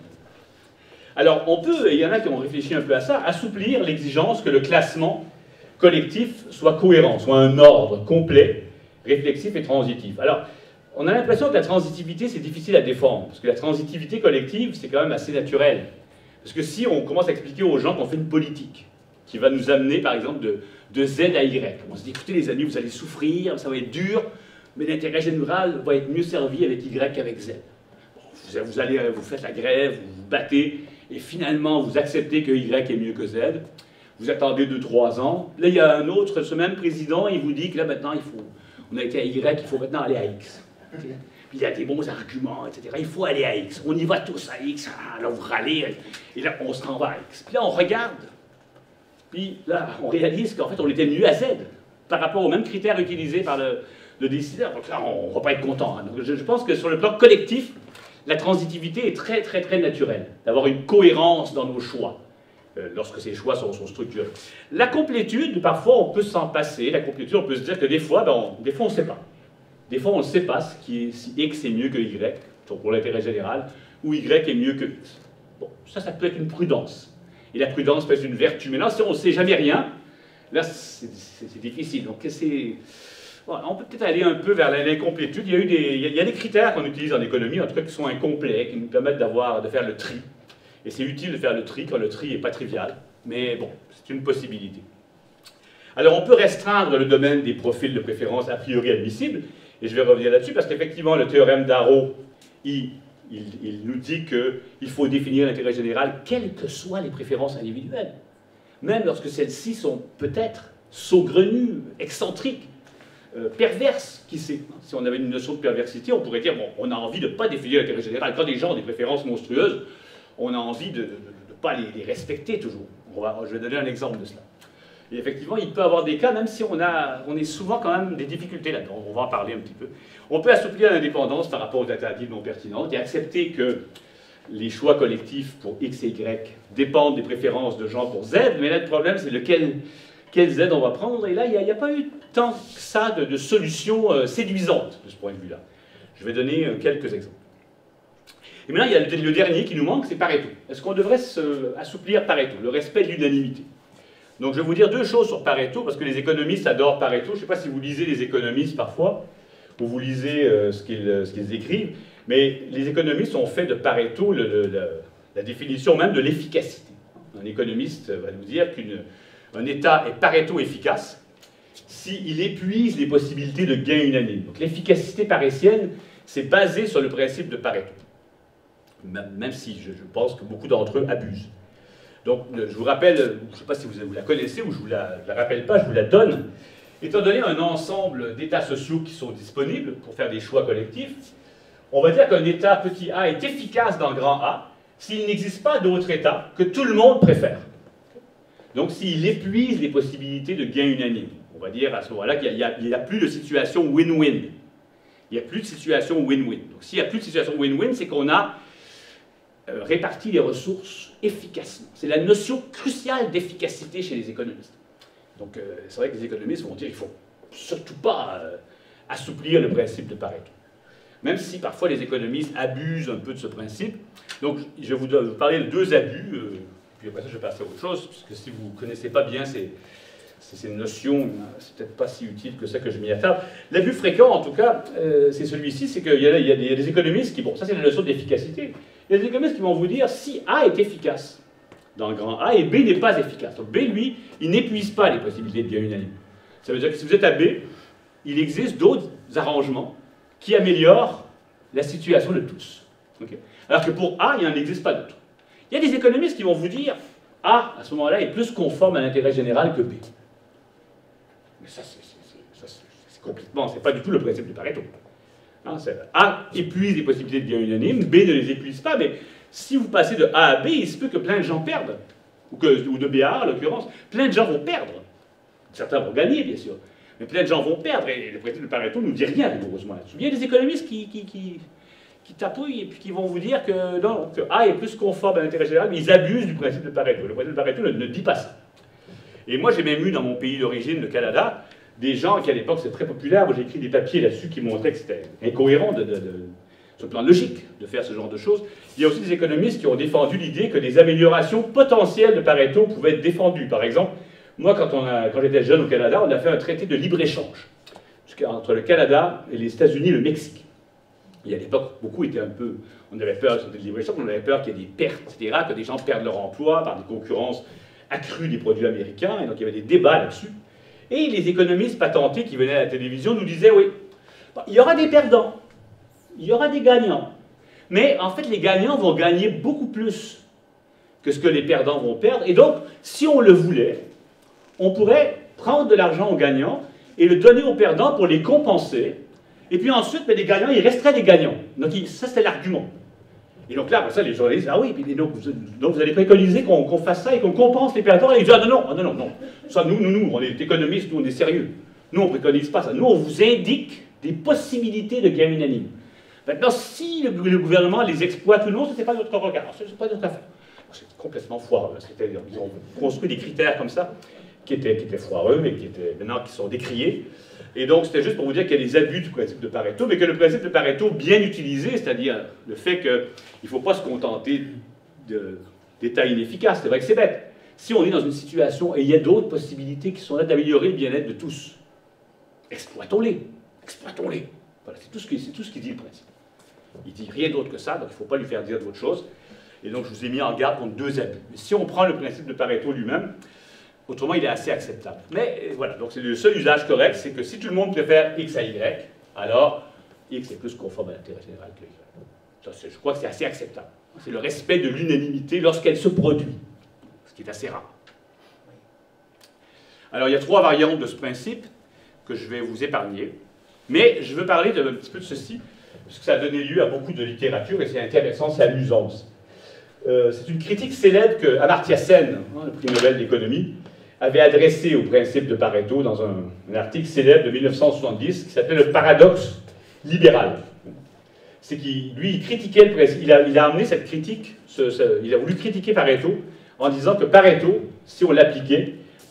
Alors, on peut, et il y en a qui ont réfléchi un peu à ça, assouplir l'exigence que le classement collectif soit cohérent, soit un ordre complet, réflexif et transitif. Alors, on a l'impression que la transitivité, c'est difficile à défendre, parce que la transitivité collective, c'est quand même assez naturel. Parce que si on commence à expliquer aux gens qu'on fait une politique, qui va nous amener, par exemple, de Z à Y. On se dit, écoutez les amis, vous allez souffrir, ça va être dur, mais l'intérêt général va être mieux servi avec Y qu'avec Z. Bon, vous faites la grève, vous vous battez, et finalement, vous acceptez que Y est mieux que Z. Vous attendez 2-3 ans. Là, il y a un autre, ce même président, il vous dit que là, maintenant, on a été à Y, il faut maintenant aller à X. Okay. Puis il y a des bons arguments, etc. Il faut aller à X. On y va tous à X. Là, vous râlez, et là, on s'en va à X. Puis là, on regarde. Puis là, on réalise qu'en fait, on était venu à Z par rapport aux mêmes critères utilisés par le décideur. Donc là, on ne va pas être content. Hein. Donc, je pense que sur le plan collectif, la transitivité est très, très, très naturelle. D'avoir une cohérence dans nos choix, lorsque ces choix sont structurés. La complétude, parfois, on peut s'en passer. La complétude, on peut se dire que des fois, on ne sait pas. Des fois, on ne sait pas si X est mieux que Y, pour l'intérêt général, ou Y est mieux que X. Bon, ça peut être une prudence. Et la prudence peut être une vertu. Maintenant, si on ne sait jamais rien, là, c'est difficile. Donc, on peut peut-être aller un peu vers l'incomplétude. Il y a des critères qu'on utilise en économie, en tout cas qui sont incomplets, qui nous permettent de faire le tri. Et c'est utile de faire le tri quand le tri n'est pas trivial. Mais bon, c'est une possibilité. Alors, on peut restreindre le domaine des profils de préférence a priori admissibles. Et je vais revenir là-dessus parce qu'effectivement, le théorème d'Arrow, il nous dit qu'il faut définir l'intérêt général, quelles que soient les préférences individuelles. Même lorsque celles-ci sont peut-être saugrenues, excentriques, perverses, qui sait. Si on avait une notion de perversité, on pourrait dire, bon, on a envie de ne pas définir l'intérêt général. Quand des gens ont des préférences monstrueuses, on a envie de ne pas les respecter toujours. Je vais donner un exemple de cela. Et effectivement, il peut y avoir des cas, même si on est souvent quand même des difficultés là-dedans. On va en parler un petit peu. On peut assouplir l'indépendance par rapport aux alternatives non pertinentes et accepter que les choix collectifs pour X et Y dépendent des préférences de gens pour Z, mais là, le problème, c'est quelles aides on va prendre. Et là, il n'y a pas eu tant que ça de solutions séduisantes de ce point de vue-là. Je vais donner quelques exemples. Et maintenant, il y a le dernier qui nous manque, c'est Pareto. Est-ce qu'on devrait assouplir Pareto, le respect de l'unanimité? Donc je vais vous dire deux choses sur Pareto, parce que les économistes adorent Pareto. Je ne sais pas si vous lisez les économistes parfois, ou vous lisez ce qu'ils écrivent, mais les économistes ont fait de Pareto la définition même de l'efficacité. Un économiste va nous dire qu'un État est Pareto efficace s'il épuise les possibilités de gain unanime. Donc l'efficacité parétienne, c'est basé sur le principe de Pareto. Même si je pense que beaucoup d'entre eux abusent. Donc, je vous rappelle, je ne sais pas si vous la connaissez ou je ne vous la rappelle pas, je vous la donne. Étant donné un ensemble d'états sociaux qui sont disponibles pour faire des choix collectifs, on va dire qu'un état petit a est efficace dans le grand A s'il n'existe pas d'autre état que tout le monde préfère. Donc, s'il épuise les possibilités de gain unanime. On va dire à ce moment-là qu'il n'y a plus de situation win-win. Il n'y a plus de situation win-win. Donc, s'il n'y a plus de situation win-win, c'est qu'on a répartit les ressources efficacement. C'est la notion cruciale d'efficacité chez les économistes. Donc c'est vrai que les économistes vont dire qu'il ne faut surtout pas assouplir le principe de Pareto. Même si parfois les économistes abusent un peu de ce principe. Donc je vais vous parler de deux abus, puis après ça je vais passer à autre chose, parce que si vous ne connaissez pas bien ces notions, c'est peut-être pas si utile que ça que je m'y attarde. L'abus fréquent, en tout cas, c'est celui-ci, c'est qu'il y a des économistes qui, bon, ça c'est la notion d'efficacité. Il y a des économistes qui vont vous dire si A est efficace dans le grand A et B n'est pas efficace. Donc B, lui, il n'épuise pas les possibilités de gain unanime. Ça veut dire que si vous êtes à B, il existe d'autres arrangements qui améliorent la situation de tous. Okay? Alors que pour A, il n'en existe pas d'autres. Il y a des économistes qui vont vous dire A, à ce moment-là, est plus conforme à l'intérêt général que B. Mais ça, c'est complètement, c'est pas du tout le principe de Pareto. Hein, A épuise les possibilités de gain unanime, B ne les épuise pas, mais si vous passez de A à B, il se peut que plein de gens perdent, ou de B à A en l'occurrence, plein de gens vont perdre. Certains vont gagner, bien sûr, mais plein de gens vont perdre, et le principe de Pareto ne nous dit rien, rigoureusement là-dessus. Il y a des économistes qui tapouillent et puis qui vont vous dire que, non, que A est plus conforme à l'intérêt général, mais ils abusent du principe de Pareto. Le principe de Pareto ne dit pas ça. Et moi, j'ai même eu dans mon pays d'origine, le Canada, des gens qui à l'époque c'était très populaire, moi j'ai écrit des papiers là-dessus qui montraient que c'était incohérent sur le plan logique de faire ce genre de choses. Il y a aussi des économistes qui ont défendu l'idée que des améliorations potentielles de Pareto pouvaient être défendues. Par exemple, moi quand j'étais jeune au Canada, on a fait un traité de libre-échange entre le Canada et les États-Unis et le Mexique. Et à l'époque, beaucoup étaient un peu... On avait peur de libre-échange, on avait peur qu'il y ait des pertes, etc., que des gens perdent leur emploi par des concurrences accrues des produits américains, et donc il y avait des débats là-dessus. Et les économistes patentés qui venaient à la télévision nous disaient, oui, il y aura des perdants, il y aura des gagnants. Mais en fait, les gagnants vont gagner beaucoup plus que ce que les perdants vont perdre. Et donc, si on le voulait, on pourrait prendre de l'argent aux gagnants et le donner aux perdants pour les compenser. Et puis ensuite, les gagnants, il resterait des gagnants. Donc ça, c'était l'argument. Et donc là, après ça, les journalistes disent, ah oui, donc vous allez préconiser qu'on fasse ça et qu'on compense les perdants. Et ils disent, ah non. Ça, nous, on est économistes, nous, on est sérieux. Nous, on ne préconise pas ça. Nous, on vous indique des possibilités de gain unanime. Maintenant, si le gouvernement les exploite ou non, ce n'est pas notre regard. Ce n'est pas notre affaire. C'est complètement foireux. Ils ont construit des critères comme ça qui étaient foireux, mais qui sont décriés. Et donc, c'était juste pour vous dire qu'il y a des abus du principe de Pareto, mais que le principe de Pareto, bien utilisé, c'est-à-dire le fait qu'il ne faut pas se contenter d'états inefficaces, c'est vrai que c'est bête. Si on est dans une situation et il y a d'autres possibilités qui sont là d'améliorer le bien-être de tous, exploitons-les. Exploitons-les. Voilà, c'est tout ce qu'il dit, le principe. Il ne dit rien d'autre que ça, donc il ne faut pas lui faire dire d'autre chose. Et donc, je vous ai mis en garde contre deux abus. Mais si on prend le principe de Pareto lui-même, autrement, il est assez acceptable. Mais voilà, donc c'est le seul usage correct, c'est que si tout le monde préfère X à Y, alors X est plus conforme à l'intérêt général que Y. Ça, je crois que c'est assez acceptable. C'est le respect de l'unanimité lorsqu'elle se produit, ce qui est assez rare. Alors, il y a trois variantes de ce principe que je vais vous épargner. Mais je veux parler un petit peu de ceci, parce que ça a donné lieu à beaucoup de littérature, et c'est intéressant, c'est amusant aussi. C'est une critique célèbre que Amartya Sen, le prix Nobel d'économie, avait adressé au principe de Pareto dans un article célèbre de 1970 qui s'appelait le paradoxe libéral. C'est qu'il, lui, il critiquait le principe, il a amené cette critique, il a voulu critiquer Pareto en disant que Pareto, si on l'appliquait,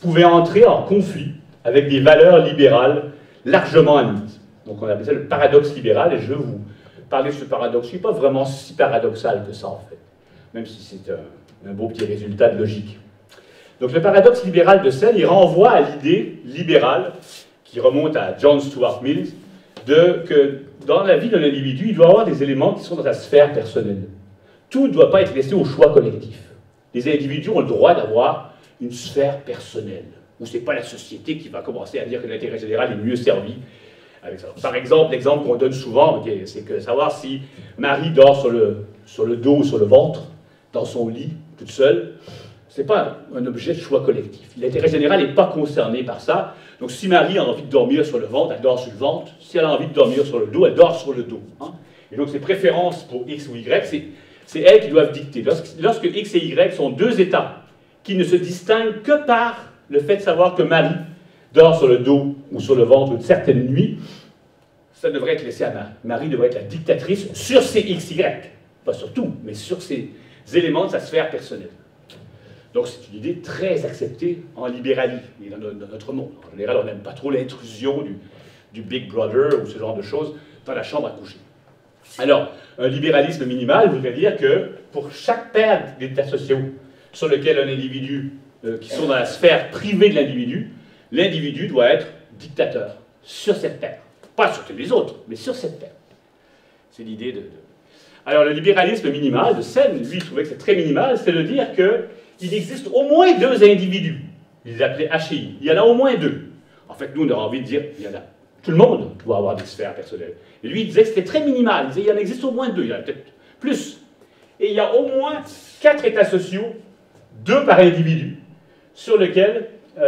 pouvait entrer en conflit avec des valeurs libérales largement admises. Donc on appelle ça le paradoxe libéral, et je vais vous parler de ce paradoxe qui n'est pas vraiment si paradoxal que ça en fait, même si c'est un beau petit résultat de logique. Donc le paradoxe libéral de Sen, il renvoie à l'idée libérale, qui remonte à John Stuart Mill, que dans la vie d'un individu, il doit avoir des éléments qui sont dans sa sphère personnelle. Tout ne doit pas être laissé au choix collectif. Les individus ont le droit d'avoir une sphère personnelle, où ce n'est pas la société qui va commencer à dire que l'intérêt général est mieux servi avec ça. Par exemple, l'exemple qu'on donne souvent, c'est que savoir si Marie dort sur le dos ou sur le ventre, dans son lit, toute seule, ce n'est pas un objet de choix collectif. L'intérêt général n'est pas concerné par ça. Donc si Marie a envie de dormir sur le ventre, elle dort sur le ventre. Si elle a envie de dormir sur le dos, elle dort sur le dos. Hein. Et donc ses préférences pour X ou Y, c'est elles qui doivent dicter. Lorsque X et Y sont deux états qui ne se distinguent que par le fait de savoir que Marie dort sur le dos ou sur le ventre une certaine nuit, ça devrait être laissé à Marie. Marie devrait être la dictatrice sur ses XY. Pas sur tout, mais sur ces éléments de sa sphère personnelle. Donc c'est une idée très acceptée en libéralisme et dans notre monde. En général, on n'aime pas trop l'intrusion du Big Brother ou ce genre de choses dans la chambre à coucher. Alors, un libéralisme minimal voudrait dire que pour chaque paire d'états sociaux sur lequel un individu, qui sont dans la sphère privée de l'individu doit être dictateur sur cette paire. Pas sur tous les autres, mais sur cette paire. C'est l'idée de... Alors, le libéralisme minimal de Sen, lui, il trouvait que c'est très minimal, c'est de dire qu'il existe au moins deux individus. Il les appelait HI. Il y en a au moins deux. En fait, nous, on aurait envie de dire, il y en a. Tout le monde doit avoir des sphères personnelles. Et lui, il disait que c'était très minimal. Il disait, il y en existe au moins deux. Il y en a peut-être plus. Et il y a au moins 4 états sociaux, 2 par individu, sur lesquels,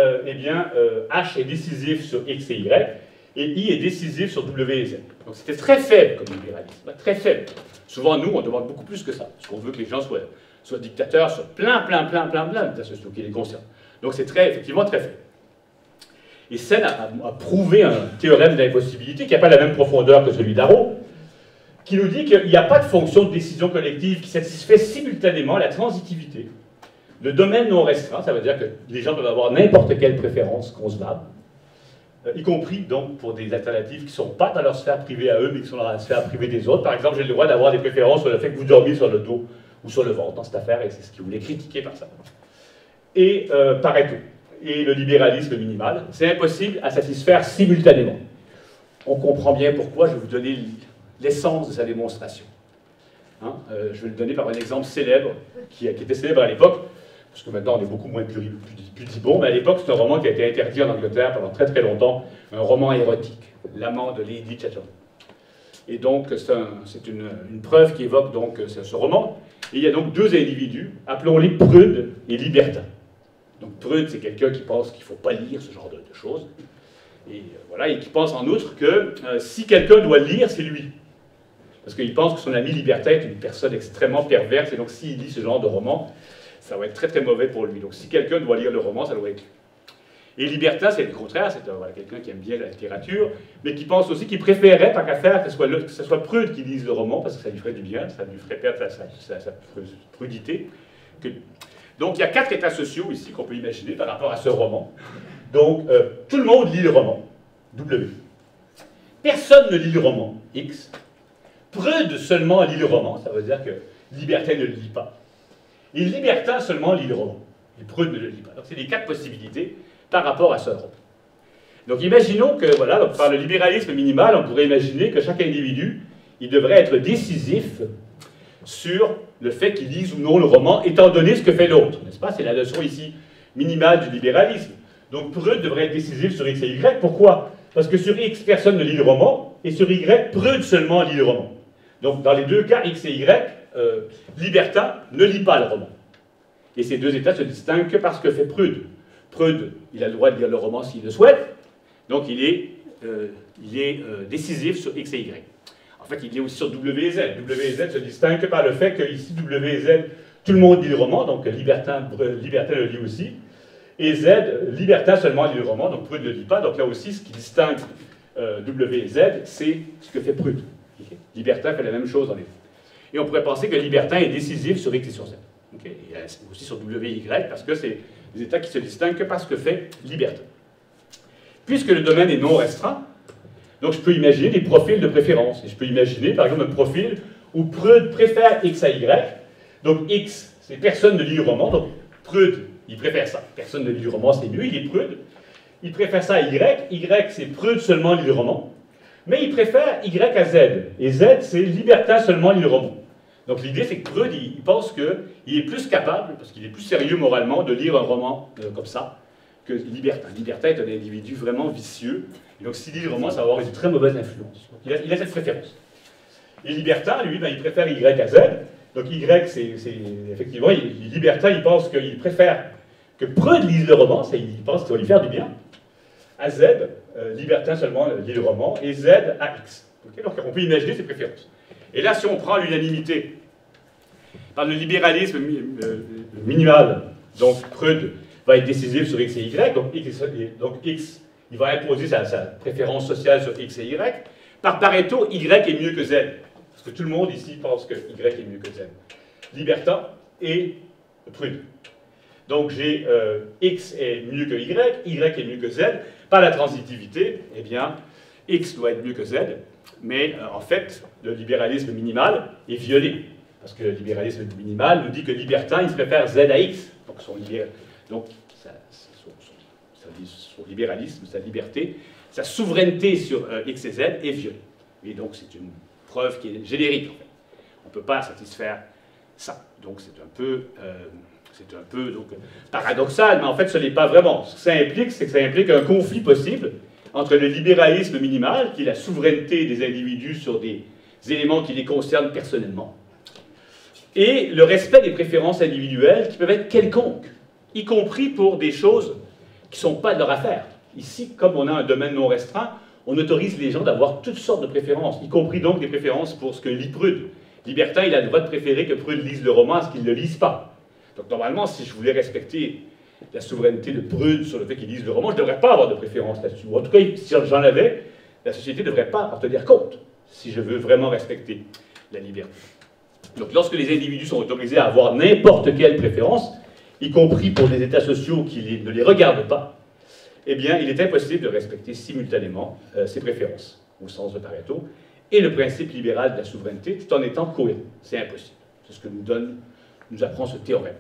H est décisif sur X et Y, et I est décisif sur W et Z. Donc c'était très faible comme libéralisme, très faible. Souvent, nous, on demande beaucoup plus que ça, parce qu'on veut que les gens soient dictateurs sur plein d'états sociaux qui les concernent. Donc c'est effectivement très faible. Et Sen a prouvé un théorème d'impossibilité qui n'a pas la même profondeur que celui d'Arrow, qui nous dit qu'il n'y a pas de fonction de décision collective qui satisfait simultanément la transitivité. Le domaine non restreint, ça veut dire que les gens peuvent avoir n'importe quelle préférence concevable, y compris donc pour des alternatives qui ne sont pas dans leur sphère privée à eux, mais qui sont dans la sphère privée des autres. Par exemple, j'ai le droit d'avoir des préférences sur le fait que vous dormiez sur le dos ou sur le ventre dans cette affaire, et c'est ce qu'il voulait critiquer par ça. Et Pareto, et le libéralisme minimal, c'est impossible à satisfaire simultanément. On comprend bien pourquoi, je vais vous donner l'essence de sa démonstration. Hein, je vais le donner par un exemple célèbre, qui était célèbre à l'époque, parce que maintenant on est beaucoup moins pudibond, mais à l'époque c'est un roman qui a été interdit en Angleterre pendant très longtemps, un roman érotique, L'amant de Lady Chatterton. Et donc c'est une preuve qui évoque donc ce roman. Et il y a donc 2 individus, appelons-les Prude et Libertin. Donc Prude, c'est quelqu'un qui pense qu'il ne faut pas lire ce genre de choses, et voilà, et qui pense en outre que si quelqu'un doit lire, c'est lui. Parce qu'il pense que son ami Libertin est une personne extrêmement perverse, et donc s'il lit ce genre de roman, ça va être très mauvais pour lui. Donc si quelqu'un doit lire le roman, ça doit être lui. Et Libertin, c'est le contraire, c'est quelqu'un qui aime bien la littérature, mais qui pense aussi qu'il préférerait, tant qu'à faire, que ce soit Prude qui lise le roman, parce que ça lui ferait du bien, ça lui ferait perdre sa prudité. Donc il y a 4 états sociaux ici qu'on peut imaginer par rapport à ce roman. Donc tout le monde lit le roman, W. Personne ne lit le roman, X. Prude seulement lit le roman, ça veut dire que Libertin ne le lit pas. Et Libertin seulement lit le roman. Et Prude ne le lit pas. Donc c'est les 4 possibilités par rapport à ce roman. Donc imaginons que, voilà, donc, par le libéralisme minimal, on pourrait imaginer que chaque individu, il devrait être décisif sur le fait qu'il lise ou non le roman, étant donné ce que fait l'autre, n'est-ce pas? C'est la notion ici minimale du libéralisme. Donc Prude devrait être décisif sur X et Y. Pourquoi? Parce que sur X, personne ne lit le roman, et sur Y, Prude seulement lit le roman. Donc dans les 2 cas, X et Y, Libertin ne lit pas le roman. Et ces 2 états se distinguent que parce que fait Prude. Prude, il a le droit de lire le roman s'il le souhaite, donc il est décisif sur X et Y. En fait, il est aussi sur W et Z. W et Z se distinguent que par le fait que ici, W et Z, tout le monde lit le roman, donc Libertin le lit aussi. Et Z, Libertin seulement lit le roman, donc Prude ne le lit pas. Donc là aussi, ce qui distingue W et Z, c'est ce que fait Prude. Okay. Libertin fait la même chose en effet. Et on pourrait penser que Libertin est décisif sur X et sur Z. Okay. Et aussi sur W et Y, parce que c'est des États qui se distinguent que par ce que fait Libertin. Puisque le domaine est non restreint, donc je peux imaginer des profils de préférence. Et je peux imaginer, par exemple, un profil où Freud préfère X à Y. Donc X, c'est personne ne lit le roman, donc Freud, il préfère ça. Personne ne lit le roman, c'est mieux, il est Freud. Il préfère ça à Y. Y, c'est Freud seulement lit le roman. Mais il préfère Y à Z. Et Z, c'est Libertin seulement lit le roman. Donc l'idée, c'est que Freud, il pense qu'il est plus capable, parce qu'il est plus sérieux moralement, de lire un roman comme ça, que Libertin. Libertin est un individu vraiment vicieux. Et donc s'il lit le roman, ça va avoir une très mauvaise influence. Donc, il a cette préférence. Et Libertin, lui, ben, il préfère Y à Z. Donc Y, c'est effectivement, Libertin, il pense qu'il préfère que Freud lise le roman, il pense que ça va lui faire du bien. À Z, Libertin seulement lit le roman, et Z à X. Okay, donc on peut imaginer ses préférences. Et là, si on prend l'unanimité par le libéralisme minimal, donc Freud va être décisif sur X et Y, donc X, il va imposer sa préférence sociale sur X et Y. Par Pareto, Y est mieux que Z. Parce que tout le monde ici pense que Y est mieux que Z. Libertin et Freud. Donc j'ai X est mieux que Y est mieux que Z. Par la transitivité, eh bien, X doit être mieux que Z. Mais en fait, le libéralisme minimal est violé. Parce que le libéralisme minimal nous dit que Libertin, il préfère Z à X. Donc son libéralisme, sa liberté, sa souveraineté sur X et Z est violée. Et donc c'est une preuve qui est générique. En fait. On ne peut pas satisfaire ça. Donc c'est un peu donc, paradoxal, mais en fait ce n'est pas vraiment. Ce que ça implique, c'est que ça implique un conflit possible entre le libéralisme minimal, qui est la souveraineté des individus sur des éléments qui les concernent personnellement, et le respect des préférences individuelles qui peuvent être quelconques, y compris pour des choses qui ne sont pas de leur affaire. Ici, comme on a un domaine non restreint, on autorise les gens d'avoir toutes sortes de préférences, y compris donc des préférences pour ce que lit Freud. Libertin, il a le droit de préférer que Freud lise le roman à ce qu'il ne le lise pas. Donc normalement, si je voulais respecter la souveraineté de Freud sur le fait qu'il lise le roman, je ne devrais pas avoir de préférence là-dessus. En tout cas, si j'en avais, la société ne devrait pas en tenir compte, si je veux vraiment respecter la liberté. Donc lorsque les individus sont autorisés à avoir n'importe quelle préférence, y compris pour les états sociaux qui ne les regardent pas, eh bien, il est impossible de respecter simultanément ces préférences, au sens de Pareto, et le principe libéral de la souveraineté, tout en étant cohérent. C'est impossible. C'est ce que nous apprend ce théorème.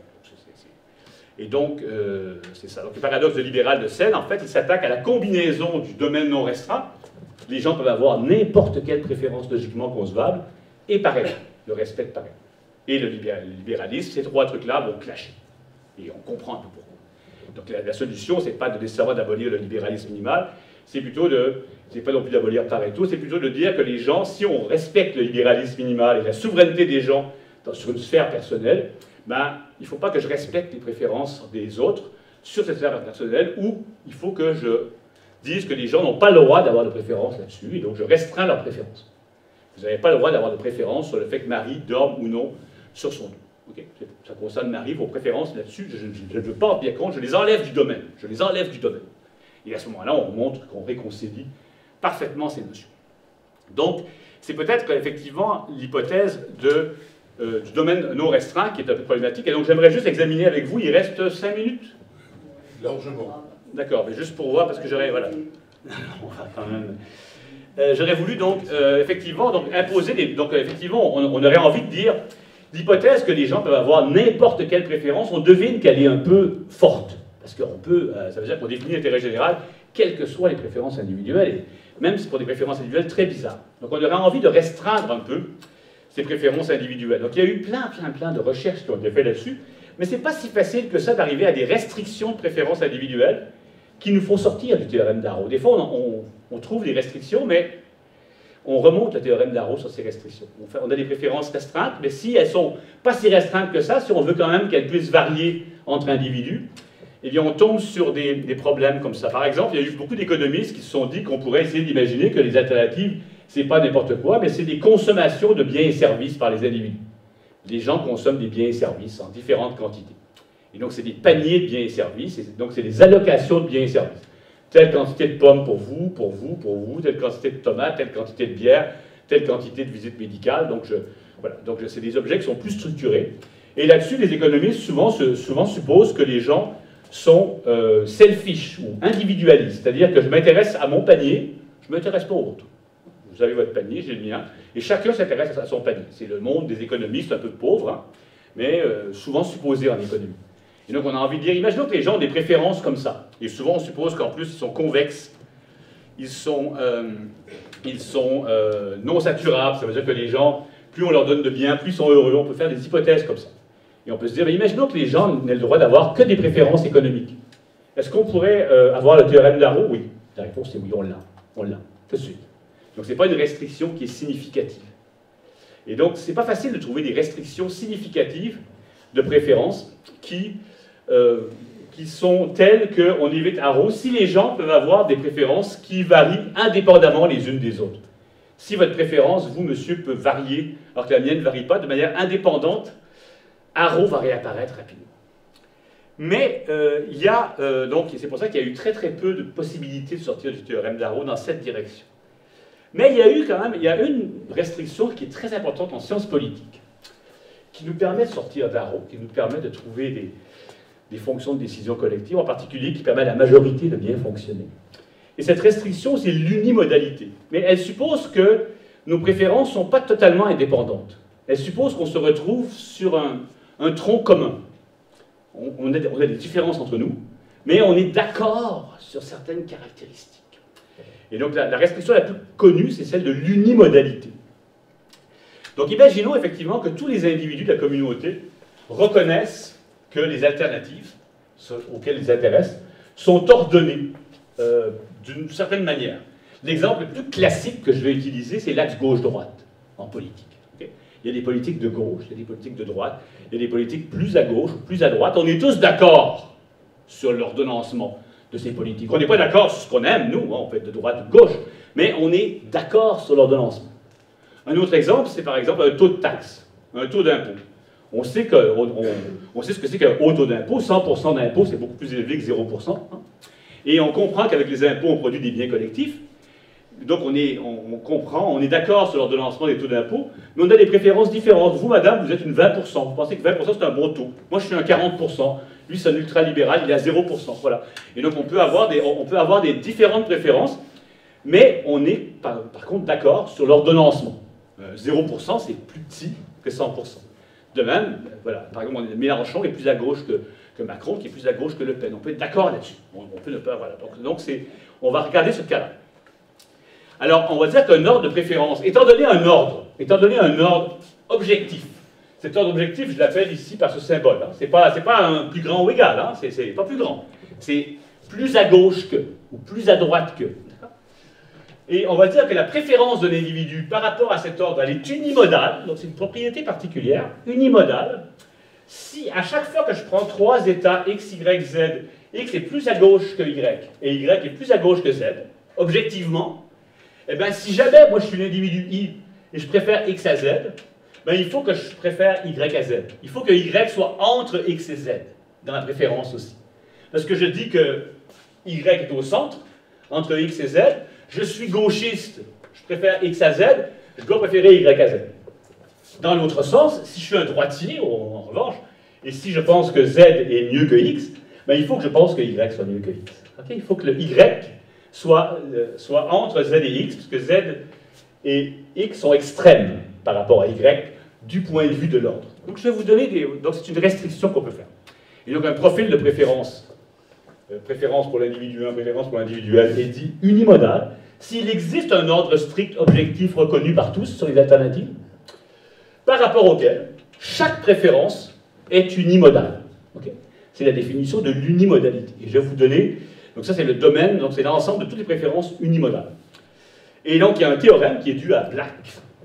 Et donc, c'est ça. Donc, le paradoxe de libéral de Seine, en fait, il s'attaque à la combinaison du domaine non restreint. Les gens peuvent avoir n'importe quelle préférence logiquement concevable, et pareil, le respect de pareil. Et le libéralisme, ces trois trucs-là vont clasher. Et on comprend un peu pourquoi. Donc la solution, c'est pas nécessairement d'abolir le libéralisme minimal, c'est plutôt c'est pas non plus d'abolir Pareto, c'est plutôt de dire que les gens, si on respecte le libéralisme minimal et la souveraineté des gens sur une sphère personnelle, ben, il ne faut pas que je respecte les préférences des autres sur cette sphère personnelle, ou il faut que je dise que les gens n'ont pas le droit d'avoir de préférence là-dessus, et donc je restreins leurs préférences. Vous n'avez pas le droit d'avoir de préférence sur le fait que Marie dorme ou non sur son dos. Okay. Ça concerne Marie, vos préférences là-dessus, je ne veux pas en tenir compte, je les enlève du domaine. Je les enlève du domaine. Et à ce moment-là, on montre qu'on réconcilie parfaitement ces notions. Donc, c'est peut-être effectivement l'hypothèse du domaine non restreint qui est un peu problématique. Et donc, j'aimerais juste examiner avec vous, il reste 5 minutes. Largement. D'accord, mais juste pour voir, parce que j'aurais... Voilà. On va quand même... j'aurais voulu donc, effectivement, donc, imposer des... Donc, effectivement, on aurait envie de dire... L'hypothèse que les gens peuvent avoir n'importe quelle préférence, on devine qu'elle est un peu forte. Parce qu'on peut, ça veut dire qu'on définit l'intérêt général, quelles que soient les préférences individuelles, et même si pour des préférences individuelles très bizarres. Donc on aurait envie de restreindre un peu ces préférences individuelles. Donc il y a eu plein de recherches qui ont été faites là-dessus, mais c'est pas si facile que ça d'arriver à des restrictions de préférences individuelles qui nous font sortir du théorème d'Arrow. Des fois, on trouve des restrictions, mais on remonte le théorème d'Arrow sur ces restrictions. On a des préférences restreintes, mais si elles ne sont pas si restreintes que ça, si on veut quand même qu'elles puissent varier entre individus, eh bien on tombe sur des problèmes comme ça. Par exemple, il y a eu beaucoup d'économistes qui se sont dit qu'on pourrait essayer d'imaginer que les alternatives, c'est pas n'importe quoi, mais c'est des consommations de biens et services par les individus. Les gens consomment des biens et services en différentes quantités. Et donc c'est des paniers de biens et services, et donc c'est des allocations de biens et services. Telle quantité de pommes pour vous, telle quantité de tomates, telle quantité de bière, telle quantité de visites médicales. Donc, voilà. Donc c'est des objets qui sont plus structurés. Et là-dessus, les économistes souvent supposent que les gens sont selfish ou individualistes, c'est-à-dire que je m'intéresse à mon panier, je ne m'intéresse pas aux autres. Vous avez votre panier, j'ai le mien, et chacun s'intéresse à son panier. C'est le monde des économistes un peu pauvres, hein, mais souvent supposés en économie. Et donc on a envie de dire, imaginons que les gens ont des préférences comme ça, et souvent on suppose qu'en plus ils sont convexes, ils sont non saturables, ça veut dire que les gens, plus on leur donne de bien, plus ils sont heureux, on peut faire des hypothèses comme ça. Et on peut se dire, imaginons que les gens n'aient le droit d'avoir que des préférences économiques. Est-ce qu'on pourrait avoir le théorème d'Arrow? Oui. La réponse est oui, on l'a, tout de suite. Donc ce n'est pas une restriction qui est significative. Et donc c'est pas facile de trouver des restrictions significatives de préférences qui sont telles qu'on évite Arrow si les gens peuvent avoir des préférences qui varient indépendamment les unes des autres. Si votre préférence, vous, monsieur, peut varier, alors que la mienne ne varie pas de manière indépendante, Arrow va réapparaître rapidement. Mais il y a, donc, et c'est pour ça qu'il y a eu très très peu de possibilités de sortir du théorème d'Arrow dans cette direction. Mais il y a eu quand même, il y a une restriction qui est très importante en sciences politiques, qui nous permet de sortir d'Arrow, qui nous permet de trouver des fonctions de décision collective, en particulier qui permet à la majorité de bien fonctionner. Et cette restriction, c'est l'unimodalité. Mais elle suppose que nos préférences ne sont pas totalement indépendantes. Elle suppose qu'on se retrouve sur un tronc commun. On a des différences entre nous, mais on est d'accord sur certaines caractéristiques. Et donc la restriction la plus connue, c'est celle de l'unimodalité. Donc imaginons effectivement que tous les individus de la communauté reconnaissent que les alternatives auxquelles ils s'intéressent sont ordonnées d'une certaine manière. L'exemple le plus classique que je vais utiliser, c'est l'axe gauche-droite en politique. Okay? Il y a des politiques de gauche, il y a des politiques de droite, il y a des politiques plus à gauche ou plus à droite. On est tous d'accord sur l'ordonnancement de ces politiques. On n'est pas d'accord sur ce qu'on aime, nous, hein, on peut être de droite ou de gauche, mais on est d'accord sur l'ordonnancement. Un autre exemple, c'est par exemple un taux de taxe, un taux d'impôt. On sait ce que c'est qu'un haut taux d'impôt, 100% d'impôt, c'est beaucoup plus élevé que 0%. Hein. Et on comprend qu'avec les impôts, on produit des biens collectifs. Donc on comprend, on est d'accord sur l'ordonnancement des taux d'impôt, mais on a des préférences différentes. Vous, madame, vous êtes une 20%. Vous pensez que 20% c'est un bon taux. Moi, je suis un 40%. Lui, c'est un ultralibéral, il est à 0%. Voilà. Et donc on peut avoir des différentes préférences, mais on est par contre d'accord sur l'ordonnancement. 0%, c'est plus petit que 100%. De même, voilà, par exemple, Mélenchon est plus à gauche que Macron, qui est plus à gauche que Le Pen. On peut être d'accord là-dessus. On peut ne pas, voilà. Donc on va regarder ce cas-là. Alors, on va dire qu'un ordre de préférence, étant donné un ordre objectif, cet ordre objectif, je l'appelle ici par ce symbole. Hein. C'est pas un plus grand ou égal, hein. C'est pas plus grand. C'est plus à gauche que, ou plus à droite que. Et on va dire que la préférence de l'individu par rapport à cet ordre, elle est unimodale, donc c'est une propriété particulière, unimodale, si à chaque fois que je prends trois états x, y, z, x est plus à gauche que y, et y est plus à gauche que z, objectivement, eh bien si jamais moi je suis l'individu i, et je préfère x à z, ben, il faut que je préfère y à z. Il faut que y soit entre x et z, dans la préférence aussi. Parce que je dis que y est au centre, entre x et z, je suis gauchiste, je préfère x à z, je dois préférer y à z. Dans l'autre sens, si je suis un droitier, en revanche, et si je pense que z est mieux que x, ben il faut que je pense que y soit mieux que x. Okay? Il faut que le y soit entre z et x, parce que z et x sont extrêmes par rapport à y du point de vue de l'ordre. Donc je vais vous donner donc c'est une restriction qu'on peut faire. Et donc un profil de préférence pour l'individu 1, préférence pour l'individu L, est dit unimodal s'il existe un ordre strict objectif reconnu par tous sur les alternatives, par rapport auquel chaque préférence est unimodale. Okay? C'est la définition de l'unimodalité. Et je vais vous donner, donc ça c'est le domaine, donc c'est l'ensemble de toutes les préférences unimodales. Et donc il y a un théorème qui est dû à Black,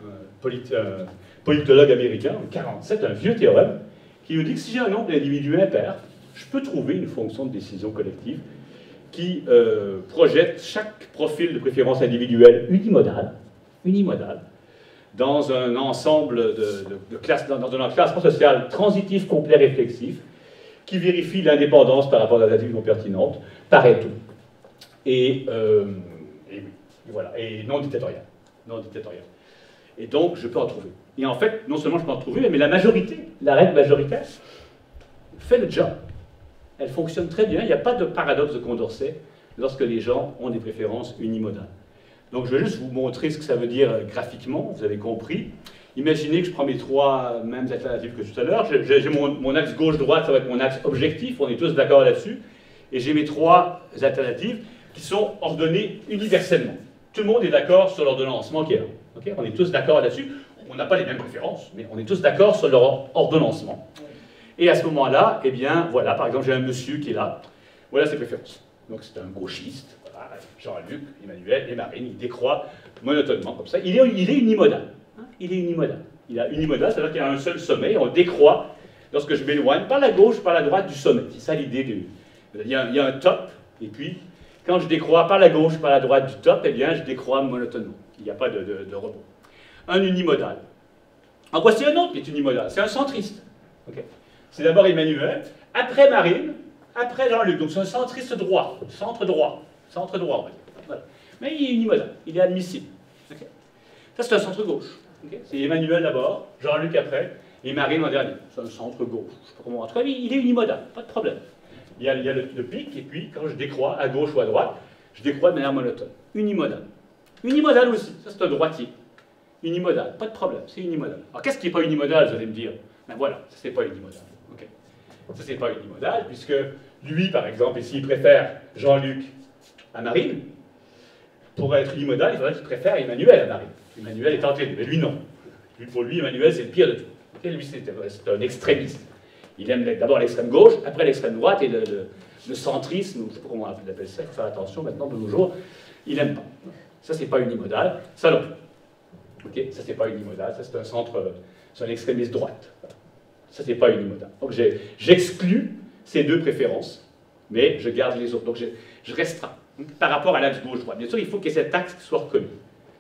politologue américain, en 1947, un vieux théorème, qui nous dit que si j'ai un nombre d'individus impair, je peux trouver une fonction de décision collective qui projette chaque profil de préférence individuelle unimodale, dans un ensemble de classes, dans un classement social transitif, complet, réflexif, qui vérifie l'indépendance par rapport à l'alternative non pertinente, Pareto. Et voilà, et non dictatorial. Et donc, je peux en trouver. Et en fait, non seulement je peux en trouver, mais la majorité, la règle majoritaire, fait le job. elle fonctionne très bien, il n'y a pas de paradoxe de Condorcet lorsque les gens ont des préférences unimodales. Donc je vais juste vous montrer ce que ça veut dire graphiquement, vous avez compris. Imaginez que je prends mes trois mêmes alternatives que tout à l'heure. J'ai mon axe gauche-droite, ça va être mon axe objectif, on est tous d'accord là-dessus. Et j'ai mes trois alternatives qui sont ordonnées universellement. Tout le monde est d'accord sur l'ordonnancement qui est là. Okay, on est tous d'accord là-dessus. On n'a pas les mêmes préférences, mais on est tous d'accord sur leur ordonnancement. Et à ce moment-là, eh bien, voilà, par exemple, j'ai un monsieur qui est là. Voilà ses préférences. Donc c'est un gauchiste, voilà, Jean-Luc, Emmanuel et Marine, il décroît monotonement comme ça. Il est unimodal. Hein, il est unimodal. Il a unimodal, c'est-à-dire qu'il y a un seul sommet, on décroît lorsque je m'éloigne par la gauche, par la droite du sommet. C'est ça l'idée du... Il y a un top, et puis, quand je décroît par la gauche, par la droite du top, eh bien, je décroît monotonement. Il n'y a pas de rebond. Un unimodal. En voici un autre qui est unimodal. C'est un centriste. Okay. C'est d'abord Emmanuel, après Marine, après Jean-Luc. Donc c'est un centriste droit, centre droit, on va dire. Voilà. Mais il est unimodal, il est admissible. Okay. Ça, c'est un centre gauche. Okay. C'est Emmanuel d'abord, Jean-Luc après, et Marine en dernier. C'est un centre gauche. Je sais pas comment. En tout cas, il est unimodal, pas de problème. Il y a le pic, et puis quand je décroît à gauche ou à droite, je décroît de manière monotone. Unimodal. Unimodal aussi, ça c'est un droitier. Unimodal, pas de problème, c'est unimodal. Alors qu'est-ce qui n'est pas unimodal, vous allez me dire? Ben voilà, ça c'est pas unimodal. Okay. Ça c'est pas unimodal, puisque lui, par exemple, ici, il préfère Jean-Luc à Marine. Pour être unimodal, il faudrait qu'il préfère Emmanuel à Marine. Emmanuel est tenté, mais lui non. Pour lui, Emmanuel, c'est le pire de tout. Okay, lui, c'est un extrémiste. Il aime d'abord l'extrême gauche, après l'extrême droite, et le centrisme, je ne sais pas comment on appelle ça, il faut faire attention maintenant de nos jours, il n'aime pas. Ça, c'est pas unimodal, ça non plus. Okay, ça, c'est pas unimodal, ça, c'est un centre, c'est un extrémiste droite. Ça, c'est pas unimodal. Donc, j'exclus ces deux préférences, mais je garde les autres. Donc, je restreins par rapport à l'axe gauche-droite. Bien sûr, il faut qu'il y ait cet axe qui soit reconnu.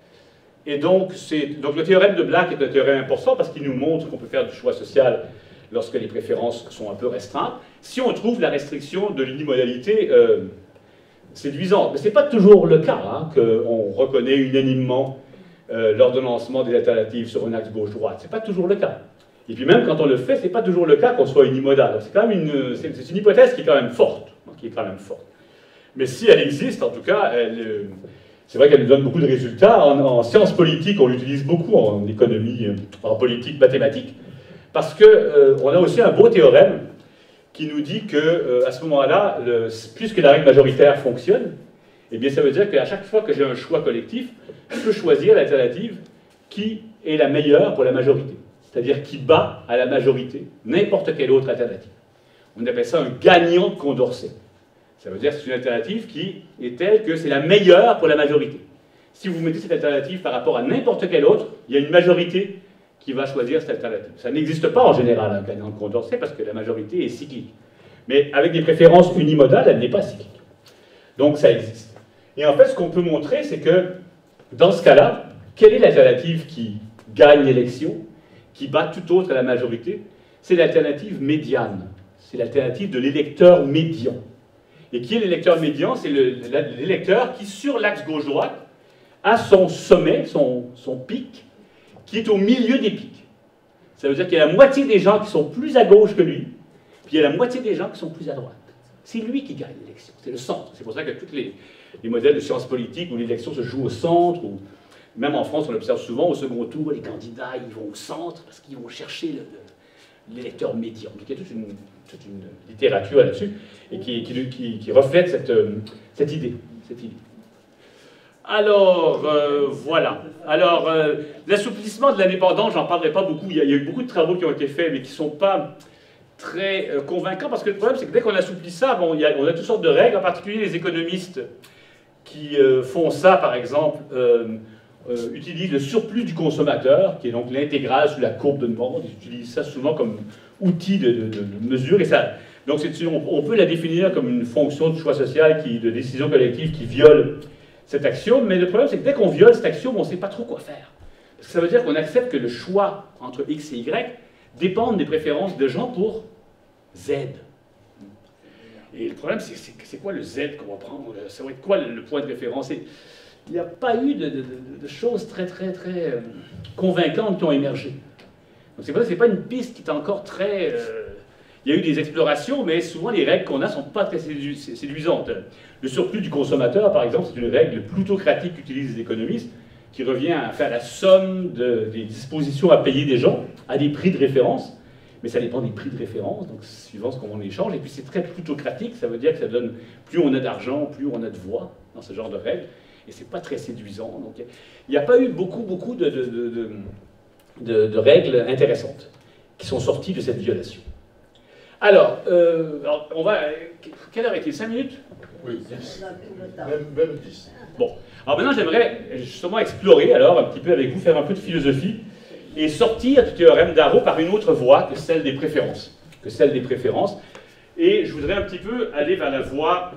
Et donc, le théorème de Black est un théorème important parce qu'il nous montre qu'on peut faire du choix social lorsque les préférences sont un peu restreintes, si on trouve la restriction de l'unimodalité séduisante. Mais ce n'est pas toujours le cas, hein, qu'on reconnaît unanimement l'ordonnancement des alternatives sur un axe gauche-droite. Ce n'est pas toujours le cas. Et puis même quand on le fait, ce n'est pas toujours le cas qu'on soit unimodal. C'est quand même une hypothèse qui est quand même forte. Mais si elle existe, en tout cas, c'est vrai qu'elle nous donne beaucoup de résultats. En sciences politiques, on l'utilise beaucoup, en économie, en politique mathématique. Parce qu'on a aussi un beau théorème qui nous dit qu'à ce moment-là, puisque la règle majoritaire fonctionne, eh bien ça veut dire qu'à chaque fois que j'ai un choix collectif, je peux choisir l'alternative qui est la meilleure pour la majorité. C'est-à-dire qui bat à la majorité n'importe quelle autre alternative. On appelle ça un gagnant de Condorcet. Ça veut dire que c'est une alternative qui est telle que c'est la meilleure pour la majorité. Si vous mettez cette alternative par rapport à n'importe quelle autre, il y a une majorité qui va choisir cette alternative. Ça n'existe pas en général un gagnant de Condorcet parce que la majorité est cyclique. Mais avec des préférences unimodales, elle n'est pas cyclique. Donc ça existe. Et en fait, ce qu'on peut montrer, c'est que dans ce cas-là, quelle est l'alternative qui gagne l'élection, qui bat tout autre à la majorité? C'est l'alternative médiane. C'est l'alternative de l'électeur médian. Et qui est l'électeur médian? C'est l'électeur qui, sur l'axe gauche-droite, a son sommet, son pic, qui est au milieu des pics. Ça veut dire qu'il y a la moitié des gens qui sont plus à gauche que lui, puis il y a la moitié des gens qui sont plus à droite. C'est lui qui gagne l'élection, c'est le centre. C'est pour ça que tous les modèles de sciences politiques où l'élection se joue au centre, ou même en France, on observe souvent au second tour, les candidats ils vont au centre parce qu'ils vont chercher l'électeur médian. Donc il y a toute une littérature là-dessus et qui reflète cette idée. Alors, voilà. Alors, l'assouplissement de l'indépendance, j'en parlerai pas beaucoup. Il y a eu beaucoup de travaux qui ont été faits, mais qui ne sont pas très convaincants, parce que le problème, c'est que dès qu'on assouplit ça, bon, on a toutes sortes de règles, en particulier les économistes qui font ça, par exemple, utilisent le surplus du consommateur, qui est donc l'intégrale sous la courbe de demande. Ils utilisent ça souvent comme outil de mesure, et ça... Donc, on peut la définir comme une fonction de choix social, de décision collective qui viole cette axiome, mais le problème, c'est que dès qu'on viole cet axiome, on ne sait pas trop quoi faire. Parce que ça veut dire qu'on accepte que le choix entre X et Y dépendent des préférences de gens pour Z. Et le problème, c'est quoi le Z qu'on va prendre? Ça va être quoi le point de référence? Il n'y a pas eu de choses très convaincantes qui ont émergé. Donc c'est pour ça que ce n'est pas une piste qui est encore très... il y a eu des explorations, mais souvent les règles qu'on a ne sont pas très séduisantes. Le surplus du consommateur, par exemple, c'est une règle plutocratique qu'utilisent les économistes, qui revient à faire la somme des dispositions à payer des gens à des prix de référence. Mais ça dépend des prix de référence, donc suivant ce qu'on en échange. Et puis c'est très plutocratique, ça veut dire que ça donne plus on a d'argent, plus on a de voix dans ce genre de règles. Et c'est pas très séduisant. Donc il n'y a pas eu beaucoup de règles intéressantes qui sont sorties de cette violation. Alors on va... Quelle heure est-il? 5 minutes? Oui, 10. Même 10. Bon, alors maintenant j'aimerais justement explorer, alors un petit peu avec vous, faire un peu de philosophie, et sortir du théorème d'Arrow par une autre voie que celle des préférences. Et je voudrais un petit peu aller vers la voie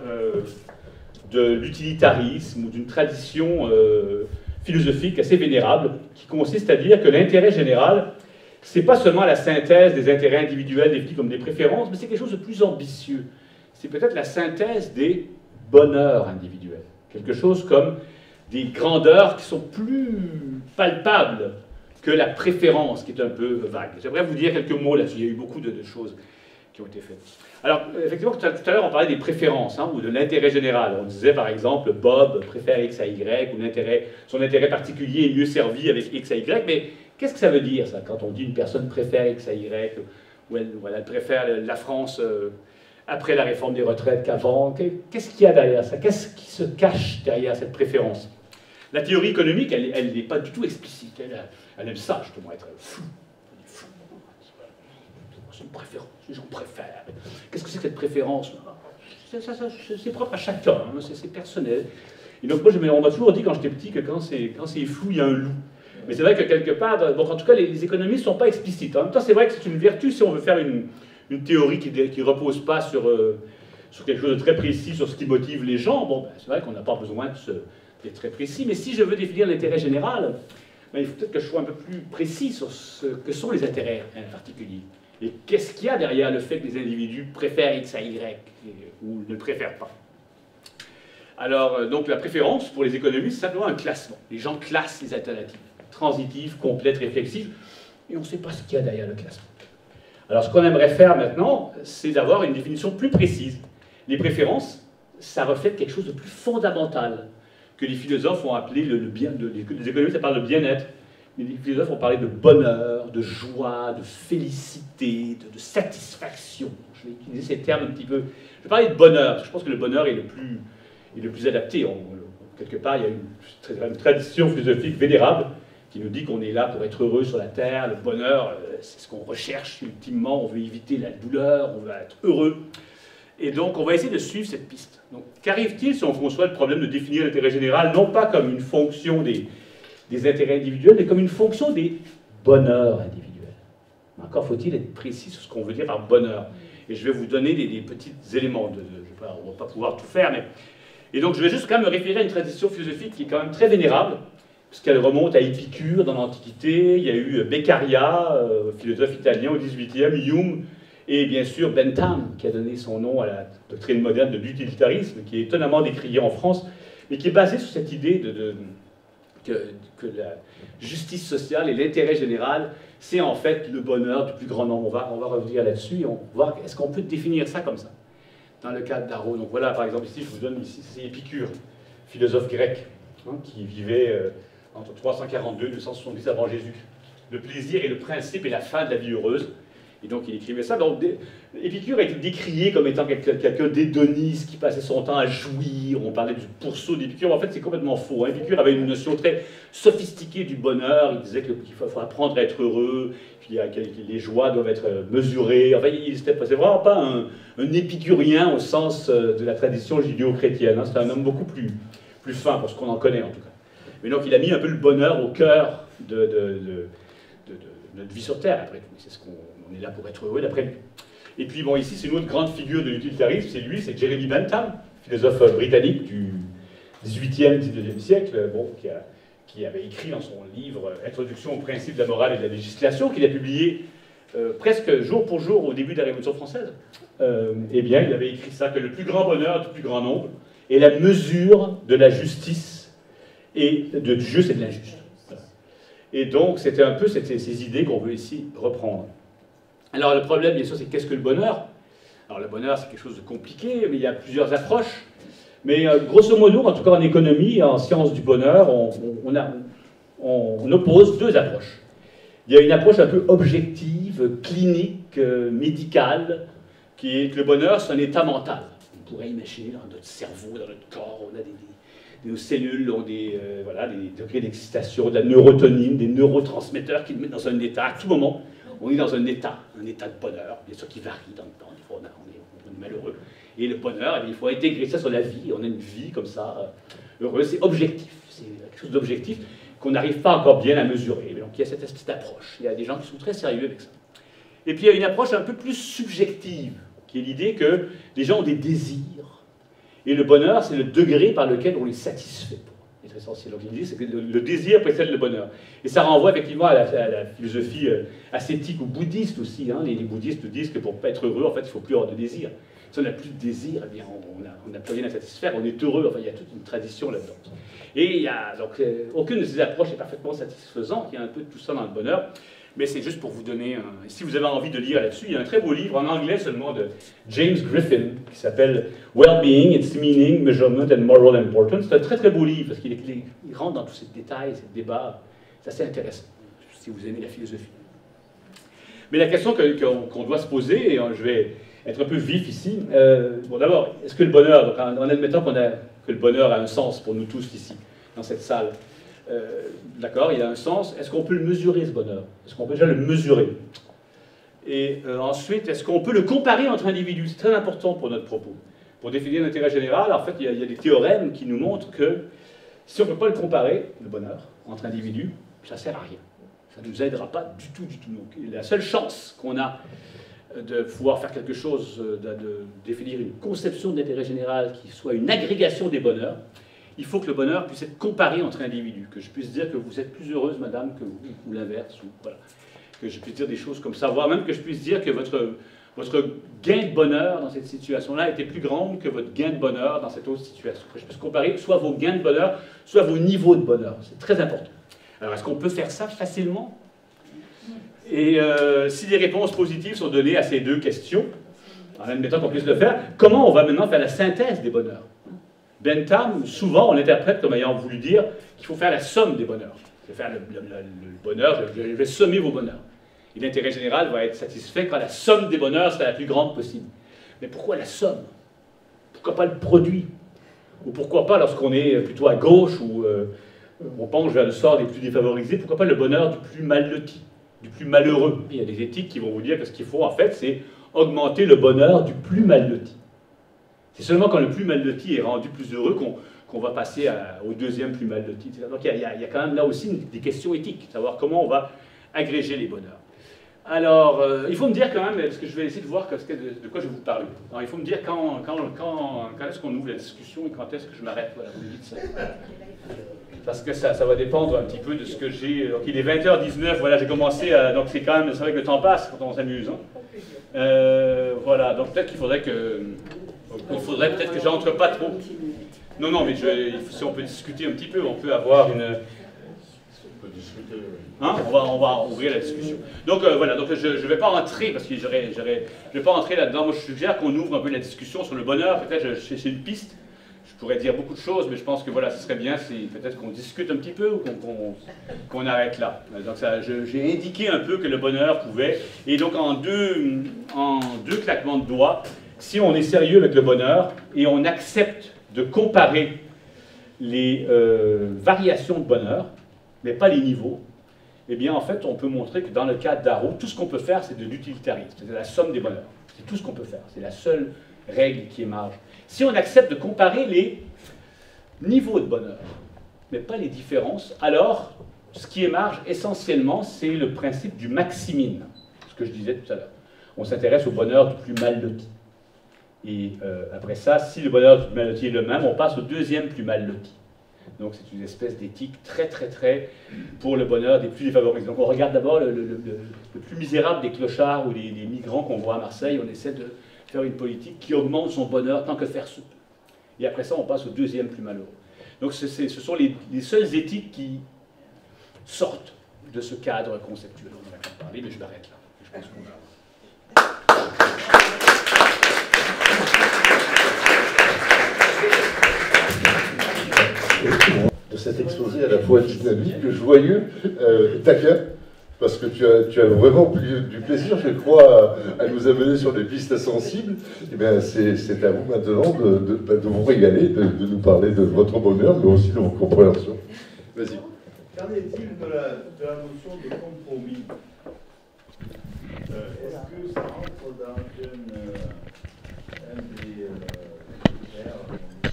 de l'utilitarisme ou d'une tradition philosophique assez vénérable, qui consiste à dire que l'intérêt général, c'est pas seulement la synthèse des intérêts individuels définis comme des préférences, mais c'est quelque chose de plus ambitieux. C'est peut-être la synthèse des bonheurs individuels. Quelque chose comme des grandeurs qui sont plus palpables que la préférence, qui est un peu vague. J'aimerais vous dire quelques mots là-dessus. Il y a eu beaucoup de choses qui ont été faites. Alors, effectivement, tout à l'heure, on parlait des préférences, ou de l'intérêt général. On disait, par exemple, Bob préfère X à Y, ou son intérêt particulier est mieux servi avec X à Y. Mais qu'est-ce que ça veut dire, ça, quand on dit une personne préfère X à Y, ou elle préfère la France après la réforme des retraites qu'avant? Qu'est-ce qu'il y a derrière ça? Qu'est-ce qui se cache derrière cette préférence? La théorie économique, elle n'est pas du tout explicite. Elle aime ça, justement, être flou. C'est une préférence, les gens préfèrent. Qu'est-ce que c'est que cette préférence? C'est propre à chacun, c'est personnel. Et donc moi, on m'a toujours dit quand j'étais petit que quand c'est flou, il y a un loup. Mais c'est vrai que quelque part, bon, en tout cas, les économistes ne sont pas explicites. En même temps, c'est vrai que c'est une vertu si on veut faire une théorie qui ne repose pas sur quelque chose de très précis, sur ce qui motive les gens. Bon, ben, c'est vrai qu'on n'a pas besoin d'être très précis, mais si je veux définir l'intérêt général, ben, il faut peut-être que je sois un peu plus précis sur ce que sont les intérêts particuliers. Et qu'est-ce qu'il y a derrière le fait que les individus préfèrent X à Y ou ne le préfèrent pas? Alors, donc la préférence pour les économistes, c'est simplement un classement. Les gens classent les alternatives, transitives, complètes, réflexives, et on ne sait pas ce qu'il y a derrière le classement. Alors, ce qu'on aimerait faire maintenant, c'est d'avoir une définition plus précise. Les préférences, ça reflète quelque chose de plus fondamental, que les philosophes ont appelé les économistes parlent de bien-être, mais les philosophes ont parlé de bonheur, de joie, de félicité, de satisfaction. Je vais utiliser ces termes un petit peu. Je vais parler de bonheur, parce que je pense que le bonheur est le plus adapté. Quelque part, il y a une tradition philosophique vénérable qui nous dit qu'on est là pour être heureux sur la terre. Le bonheur, c'est ce qu'on recherche ultimement. On veut éviter la douleur, on veut être heureux. Et donc, on va essayer de suivre cette piste. Donc, qu'arrive-t-il si on conçoit le problème de définir l'intérêt général, non pas comme une fonction des intérêts individuels, mais comme une fonction des bonheurs individuels? Encore faut-il être précis sur ce qu'on veut dire par bonheur. Et je vais vous donner des petits éléments. On ne va pas pouvoir tout faire, mais... Et donc, je vais juste quand même me référer à une tradition philosophique qui est quand même très vénérable, puisqu'elle remonte à Épicure dans l'Antiquité. Il y a eu Beccaria, philosophe italien au XVIIIe, Hume, et bien sûr Bentham, qui a donné son nom à la doctrine moderne de l'utilitarisme, qui est étonnamment décriée en France, mais qui est basée sur cette idée que la justice sociale et l'intérêt général, c'est en fait le bonheur du plus grand nombre. On va revenir là-dessus et on va voir est-ce qu'on peut définir ça comme ça, dans le cadre d'Arrow. Donc voilà, par exemple, ici, je vous donne ici, c'est Épicure, philosophe grec, qui vivait entre 342 et 270 avant Jésus. Le plaisir est le principe et la fin de la vie heureuse. Et donc il écrivait ça. Donc, Épicure a été décrié comme étant quelqu'un d'hédoniste qui passait son temps à jouir. On parlait du pourceau d'Épicure. En fait, c'est complètement faux. Épicure avait une notion très sophistiquée du bonheur. Il disait qu'il faut apprendre à être heureux, puis que les joies doivent être mesurées. Enfin, c'est vraiment pas un épicurien au sens de la tradition judéo-chrétienne. C'est un homme beaucoup plus fin, pour ce qu'on en connaît en tout cas. Mais donc il a mis un peu le bonheur au cœur de notre vie sur Terre, après tout. C'est ce qu'on est là pour être heureux, d'après lui. Et puis, bon, ici, c'est une autre grande figure de l'utilitarisme, c'est Jeremy Bentham, philosophe britannique du 18e, 19e siècle, bon, qui avait écrit dans son livre Introduction aux principes de la morale et de la législation, qu'il a publié presque jour pour jour au début de la Révolution française. Eh bien, il avait écrit ça, que le plus grand bonheur du plus grand nombre est la mesure de la justice et du juste et de l'injuste. Et donc, c'était un peu ces idées qu'on veut ici reprendre. Alors le problème, bien sûr, c'est qu'est-ce que le bonheur? Alors le bonheur, c'est quelque chose de compliqué, mais il y a plusieurs approches. Mais grosso modo, en tout cas en économie, en sciences du bonheur, on oppose deux approches. Il y a une approche un peu objective, clinique, médicale, qui est que le bonheur, c'est un état mental. On pourrait imaginer dans notre cerveau, dans notre corps, on a nos cellules ont des degrés d'excitation, de la neurotonine, des neurotransmetteurs qui nous mettent dans un état. À tout moment, on est dans un état de bonheur, bien sûr qui varie dans le temps. Des fois, on est malheureux. Et le bonheur, il faut intégrer ça sur la vie. On a une vie comme ça, heureuse. C'est objectif. C'est quelque chose d'objectif qu'on n'arrive pas encore bien à mesurer. Donc il y a cette espèce d'approche. Il y a des gens qui sont très sérieux avec ça. Et puis il y a une approche un peu plus subjective, qui est l'idée que les gens ont des désirs. Et le bonheur, c'est le degré par lequel on les satisfait. C'est essentiel. Donc l'idée, c'est que le désir précède le bonheur. Et ça renvoie effectivement à la philosophie ascétique ou bouddhiste aussi. Hein. Les bouddhistes disent que pour être heureux, en fait, il ne faut plus avoir de désir. Si on n'a plus de désir, eh bien, on n'a plus rien à satisfaire, on est heureux. Enfin, il y a toute une tradition là-dedans. Et il y a, donc, aucune de ces approches n'est parfaitement satisfaisante. Il y a un peu de tout ça dans le bonheur. Mais c'est juste pour vous donner si vous avez envie de lire là-dessus, il y a un très beau livre en anglais seulement de James Griffin qui s'appelle Well-being, Its Meaning, Measurement and Moral Importance. C'est un très très beau livre parce qu'il rentre dans tous ces détails, ces débats. C'est assez intéressant si vous aimez la philosophie. Mais la question qu'on doit se poser, et je vais être un peu vif ici, bon d'abord, est-ce que le bonheur, donc en admettant que le bonheur a un sens pour nous tous ici, dans cette salle, d'accord, il a un sens. Est-ce qu'on peut le mesurer, ce bonheur? Est-ce qu'on peut déjà le mesurer? Et ensuite, est-ce qu'on peut le comparer entre individus? C'est très important pour notre propos. Pour définir l'intérêt général, en fait, il y a des théorèmes qui nous montrent que si on ne peut pas le comparer, le bonheur, entre individus, ça ne sert à rien. Ça ne nous aidera pas du tout, du tout. Donc, la seule chance qu'on a de pouvoir faire quelque chose, de définir une conception d'intérêt général qui soit une agrégation des bonheurs, il faut que le bonheur puisse être comparé entre individus, que je puisse dire que vous êtes plus heureuse, madame, que vous, ou l'inverse, ou voilà. Que je puisse dire des choses comme ça, voire même que je puisse dire que votre gain de bonheur dans cette situation-là était plus grand que votre gain de bonheur dans cette autre situation. Que je puisse comparer soit vos gains de bonheur, soit vos niveaux de bonheur. C'est très important. Alors, est-ce qu'on peut faire ça facilement? Et si des réponses positives sont données à ces deux questions, en admettant qu'on puisse le faire, comment on va maintenant faire la synthèse des bonheurs? Bentham, souvent, on l'interprète comme ayant voulu dire qu'il faut faire la somme des bonheurs. Je vais faire le bonheur, je vais sommer vos bonheurs. Et l'intérêt général va être satisfait quand la somme des bonheurs sera la plus grande possible. Mais pourquoi la somme? Pourquoi pas le produit? Ou pourquoi pas, lorsqu'on est plutôt à gauche, ou on penche vers le sort des plus défavorisés, pourquoi pas le bonheur du plus mal loti, du plus malheureux? Il y a des éthiques qui vont vous dire que ce qu'il faut, en fait, c'est augmenter le bonheur du plus mal loti. C'est seulement quand le plus mal loti est rendu plus heureux qu'on va passer au deuxième plus mal loti. Donc il y a quand même là aussi des questions éthiques, savoir comment on va agréger les bonheurs. Alors, il faut me dire quand même, parce que je vais essayer de voir de quoi je vais vous parler. Alors, il faut me dire quand est-ce qu'on ouvre la discussion et quand est-ce que je m'arrête. Voilà, vous me dites ça. Parce que ça va dépendre un petit peu de ce que j'ai. Donc il est 20h19, voilà, j'ai commencé à. Donc c'est vrai que le temps passe quand on s'amuse. Hein. Voilà, donc peut-être qu'il faudrait que. Il faudrait peut-être que j'entre pas trop. Non, mais si on peut discuter un petit peu, on peut avoir une. On peut discuter. Hein, on va ouvrir la discussion. Donc voilà, donc je ne vais pas entrer, parce que je vais pas entrer là-dedans. Moi, je suggère qu'on ouvre un peu la discussion sur le bonheur. Peut-être c'est une piste. Je pourrais dire beaucoup de choses, mais je pense que voilà, ce serait bien si peut-être qu'on discute un petit peu ou qu'on arrête là. Donc j'ai indiqué un peu que le bonheur pouvait, et donc en deux claquements de doigts, si on est sérieux avec le bonheur et on accepte de comparer les variations de bonheur, mais pas les niveaux, eh bien en fait on peut montrer que dans le cas d'Arrow, tout ce qu'on peut faire c'est de l'utilitarisme, c'est la somme des bonheurs. C'est tout ce qu'on peut faire, c'est la seule règle qui émerge. Si on accepte de comparer les niveaux de bonheur, mais pas les différences, alors ce qui émerge essentiellement, c'est le principe du maximine, ce que je disais tout à l'heure. On s'intéresse au bonheur du plus mal loti. Et après ça, si le bonheur du plus mal loti est le même, on passe au deuxième plus mal loti. Donc c'est une espèce d'éthique très pour le bonheur des plus défavorisés. Donc on regarde d'abord le plus misérable des clochards ou des migrants qu'on voit à Marseille, on essaie de faire une politique qui augmente son bonheur tant que faire se peut. Et après ça, on passe au deuxième plus malheureux. Donc ce sont les seules éthiques qui sortent de ce cadre conceptuel. On en a parlé, mais je m'arrête là. Je pense qu'on a dynamique, joyeux, taquin, parce que tu as vraiment pris du plaisir, je crois, à nous amener sur des pistes sensibles. Et bien, c'est à vous maintenant de vous régaler, de nous parler de votre bonheur, mais aussi de vos compréhensions. Vas-y. Qu'en est-il de la notion de compromis? Est-ce que ça rentre dans un des critères dont vous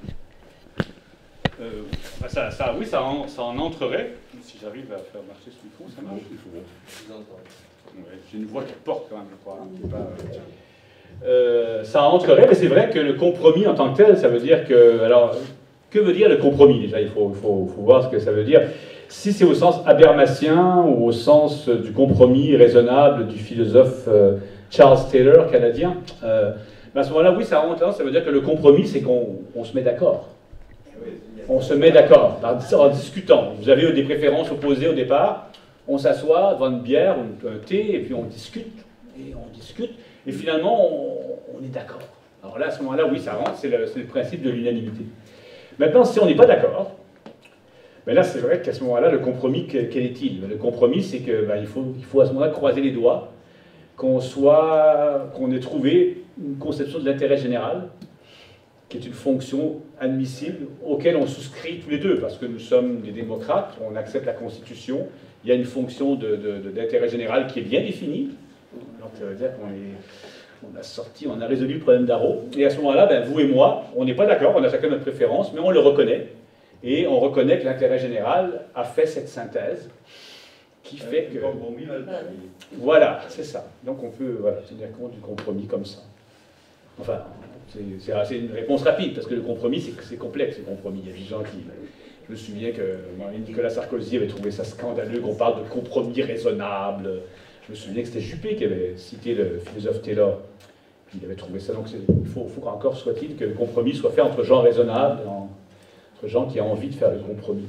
parlez? Oui, ça en entrerait. Si j'arrive à faire marcher ce micro, ça marche. Ouais, j'ai une voix qui porte quand même, je crois. Ça entrerait, mais c'est vrai que le compromis en tant que tel, ça veut dire que... Alors, que veut dire le compromis? Déjà, il faut voir ce que ça veut dire. Si c'est au sens habermasien ou au sens du compromis raisonnable du philosophe Charles Taylor, canadien, à ce moment-là, oui, ça rentre là. Ça veut dire que le compromis, c'est qu'on se met d'accord. On se met d'accord en discutant. Vous avez des préférences opposées au départ. On s'assoit devant une bière ou un thé et puis on discute. Et finalement, on est d'accord. Alors là, à ce moment-là, oui, ça rentre. C'est le principe de l'unanimité. Maintenant, si on n'est pas d'accord, mais là, c'est vrai qu'à ce moment-là, le compromis, quel est-il? Le compromis, c'est qu'il faut à ce moment-là croiser les doigts, qu'on ait trouvé une conception de l'intérêt général, qui est une fonction admissible, auquel on souscrit tous les deux, parce que nous sommes des démocrates, on accepte la Constitution, il y a une fonction d'intérêt général qui est bien définie, donc ça veut dire on a résolu le problème d'Arro, et à ce moment-là, vous et moi, on n'est pas d'accord, on a chacun notre préférence, mais on le reconnaît, et on reconnaît que l'intérêt général a fait cette synthèse qui fait que... Voilà, c'est ça. Donc on peut tenir compte du compromis comme ça. Enfin, c'est une réponse rapide, parce que le compromis, c'est complexe, le compromis. Il y a des gens qui... Je me souviens que Nicolas Sarkozy avait trouvé ça scandaleux qu'on parle de compromis raisonnable. Je me souviens que c'était Juppé qui avait cité le philosophe Taylor. Il avait trouvé ça. Donc il faut encore soit-il que le compromis soit fait entre gens raisonnables, entre gens qui ont envie de faire le compromis.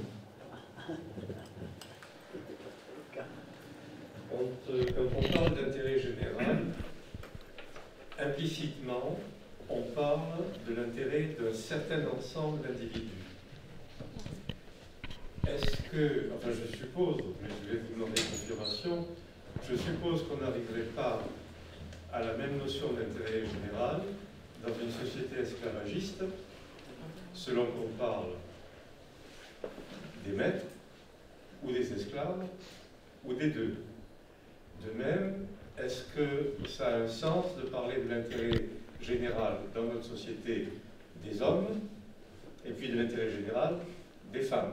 Quand on parle d'intérêt général, implicitement, on parle de l'intérêt d'un certain ensemble d'individus. Est-ce que, enfin je suppose, mais je vais vous demander confirmation, je suppose qu'on n'arriverait pas à la même notion d'intérêt général dans une société esclavagiste, selon qu'on parle des maîtres, ou des esclaves, ou des deux. De même, est-ce que ça a un sens de parler de l'intérêt général dans notre société des hommes, et puis de l'intérêt général des femmes,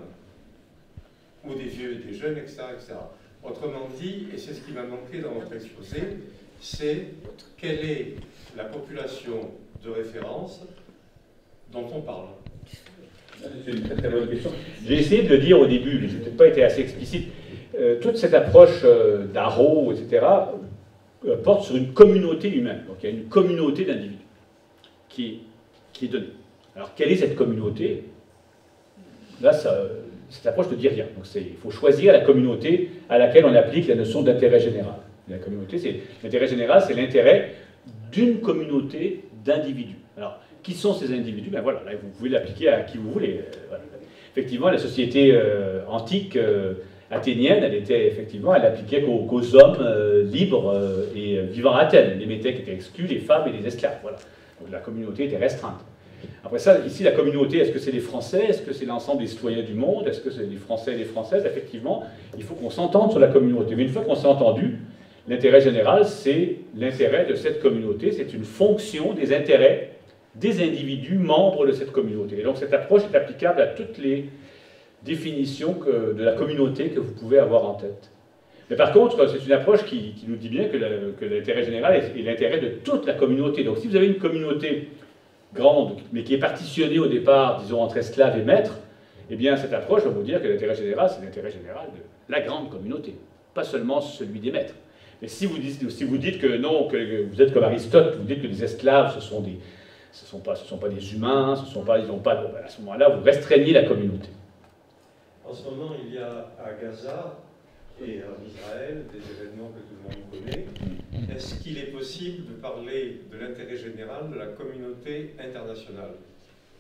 ou des vieux, des jeunes, etc., etc. Autrement dit, et c'est ce qui m'a manqué dans votre exposé, c'est quelle est la population de référence dont on parle. C'est une très très bonne question. J'ai essayé de le dire au début, mais je n'ai peut-être pas été assez explicite. Toute cette approche d'Arro, etc., porte sur une communauté humaine. Donc il y a une communauté d'individus qui est donnée. Alors quelle est cette communauté? Là, cette approche ne dit rien. Donc il faut choisir la communauté à laquelle on applique la notion d'intérêt général. L'intérêt général, c'est l'intérêt d'une communauté d'individus. Alors, qui sont ces individus? Ben voilà, là, vous pouvez l'appliquer à qui vous voulez. Voilà. Effectivement, la société antique athénienne, elle appliquait qu'aux hommes libres et vivant à Athènes. Les métèques étaient exclus, les femmes et les esclaves. Voilà. Donc la communauté était restreinte. Après ça, ici, la communauté, est-ce que c'est les Français? Est-ce que c'est l'ensemble des citoyens du monde? Est-ce que c'est les Français et les Françaises? Effectivement, il faut qu'on s'entende sur la communauté. Mais une fois qu'on s'est entendu, l'intérêt général, c'est l'intérêt de cette communauté. C'est une fonction des intérêts des individus membres de cette communauté. Et donc cette approche est applicable à toutes les définitions de la communauté que vous pouvez avoir en tête. Mais par contre, c'est une approche qui nous dit bien que l'intérêt général est l'intérêt de toute la communauté. Donc si vous avez une communauté grande, mais qui est partitionnée au départ, disons, entre esclaves et maîtres, eh bien cette approche va vous dire que l'intérêt général, c'est l'intérêt général de la grande communauté, pas seulement celui des maîtres. Mais si vous dites que non, que vous êtes comme Aristote, vous dites que les esclaves, ce sont pas des humains, ils n'ont pas, à ce moment-là, vous restreignez la communauté. En ce moment, il y a à Gaza et en Israël des événements que tout le monde connaît. Est-ce qu'il est possible de parler de l'intérêt général de la communauté internationale?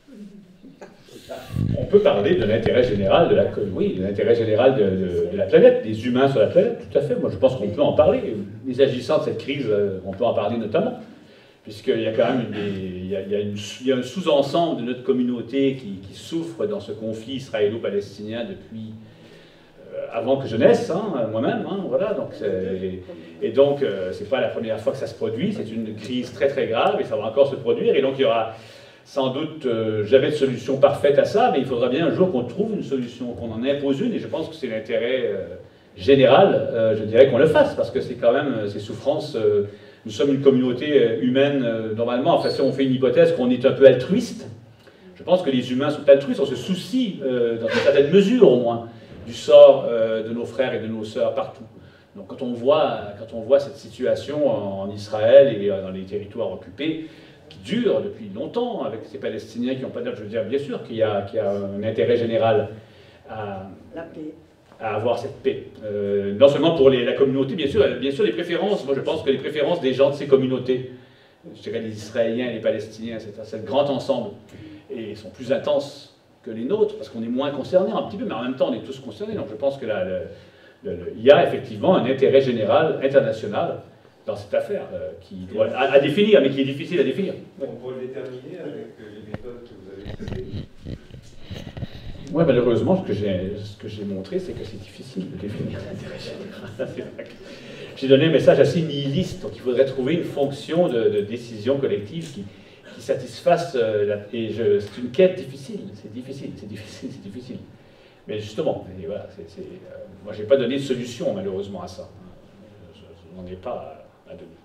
On peut parler de l'intérêt général de la, oui, de l'intérêt général de la planète, des humains sur la planète, tout à fait. Moi, je pense qu'on peut en parler. Les agissants de cette crise, on peut en parler notamment, puisqu'il y a quand même il y a un sous-ensemble de notre communauté qui souffre dans ce conflit israélo-palestinien depuis avant que je naisse, hein, moi-même. Hein, voilà, donc et donc, c'est pas la première fois que ça se produit. C'est une crise très très grave et ça va encore se produire. Et donc, il y aura sans doute jamais de solution parfaite à ça, mais il faudra bien un jour qu'on trouve une solution, qu'on en impose une, et je pense que c'est l'intérêt général, je dirais qu'on le fasse, parce que c'est quand même ces souffrances. Nous sommes une communauté humaine, normalement, enfin si on fait une hypothèse qu'on est un peu altruiste, je pense que les humains sont altruistes, on se soucie, dans une certaine mesure au moins, du sort de nos frères et de nos sœurs partout. Donc quand on voit cette situation en Israël et dans les territoires occupés, qui dure depuis longtemps avec ces Palestiniens qui n'ont pas d'air, je veux dire, bien sûr qu'il y a un intérêt général à avoir cette paix. Non seulement pour la communauté, bien sûr les préférences, moi je pense que les préférences des gens de ces communautés, je dirais les Israéliens et les Palestiniens, c'est le grand ensemble, et sont plus intenses que les nôtres, parce qu'on est moins concernés un petit peu, mais en même temps on est tous concernés, donc je pense que il y a effectivement un intérêt général international dans cette affaire, qui doit à définir, mais qui est difficile à définir. On peut le déterminer avec les méthodes que vous avez utilisées. Oui, malheureusement, ce que j'ai montré, c'est que c'est difficile de définir l'intérêt général. J'ai donné un message assez nihiliste, donc il faudrait trouver une fonction de décision collective qui satisfasse, c'est une quête difficile, c'est difficile. Mais justement, voilà, moi je n'ai pas donné de solution malheureusement à ça. Je n'en ai pas à donner.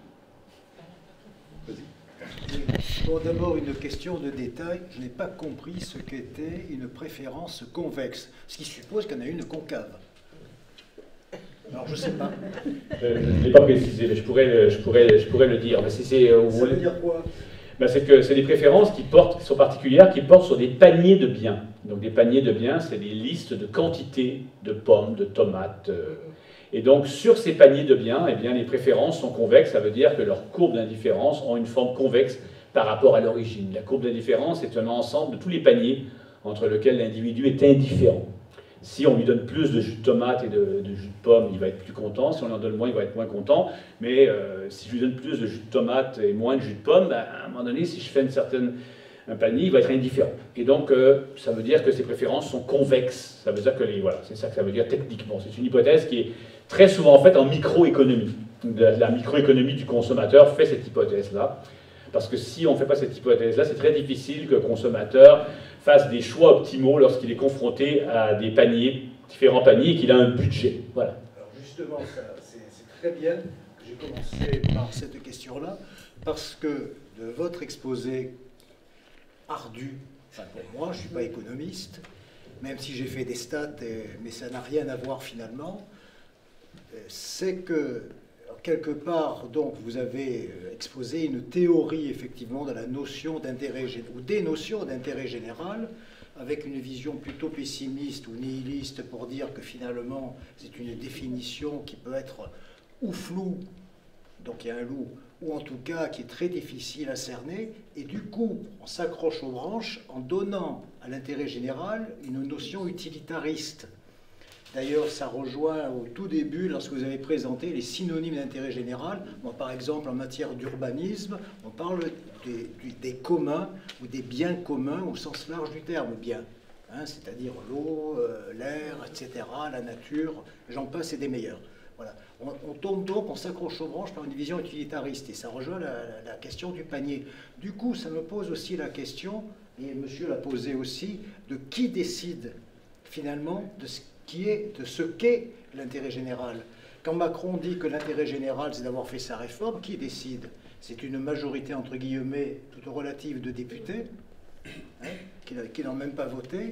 Bon, d'abord une question de détail. Je n'ai pas compris ce qu'était une préférence convexe, ce qui suppose qu'il y en a une concave. Alors je ne sais pas. Je ne l'ai pas précisé, mais je pourrais le dire. Mais ça veut dire quoi? Ben, c'est que c'est des préférences qui sont particulières, qui portent sur des paniers de biens. Donc des paniers de biens, c'est des listes de quantités de pommes, de tomates. Et donc sur ces paniers de biens, eh bien, les préférences sont convexes. Ça veut dire que leurs courbes d'indifférence ont une forme convexe par rapport à l'origine. La courbe d'indifférence est un ensemble de tous les paniers entre lesquels l'individu est indifférent. Si on lui donne plus de jus de tomate et de jus de pomme, il va être plus content. Si on en donne moins, il va être moins content. Mais si je lui donne plus de jus de tomate et moins de jus de pomme, ben, à un moment donné, si je fais un panier, il va être indifférent. Et donc, ça veut dire que ces préférences sont convexes. Ça veut dire que voilà, c'est ça que ça veut dire techniquement. C'est une hypothèse qui est très souvent faite en microéconomie. La microéconomie du consommateur fait cette hypothèse-là. Parce que si on ne fait pas cette hypothèse-là, c'est très difficile que le consommateur fasse des choix optimaux lorsqu'il est confronté à des paniers, différents paniers, et qu'il a un budget. Voilà. Alors justement, c'est très bien que j'ai commencé par cette question-là, parce que de votre exposé ardu, enfin pour moi, je ne suis pas économiste, même si j'ai fait des stats, mais ça n'a rien à voir finalement, c'est que quelque part, donc, vous avez exposé une théorie, effectivement, de la notion d'intérêt général, ou des notions d'intérêt général, avec une vision plutôt pessimiste ou nihiliste pour dire que finalement, c'est une définition qui peut être ou floue, donc il y a un loup, ou en tout cas qui est très difficile à cerner, et du coup, on s'accroche aux branches en donnant à l'intérêt général une notion utilitariste. D'ailleurs, ça rejoint au tout début, lorsque vous avez présenté les synonymes d'intérêt général. Bon, par exemple, en matière d'urbanisme, on parle des communs ou des biens communs au sens large du terme, bien, hein, c'est-à-dire l'eau, l'air, etc., la nature, j'en passe et des meilleurs. Voilà. On tombe donc, on s'accroche aux branches par une vision utilitariste, et ça rejoint la question du panier. Du coup, ça me pose aussi la question, et monsieur l'a posé aussi, de qui décide finalement de ce qu'est l'intérêt général. Quand Macron dit que l'intérêt général, c'est d'avoir fait sa réforme, qui décide? C'est une majorité, entre guillemets, toute relative de députés, hein, qui n'ont même pas voté,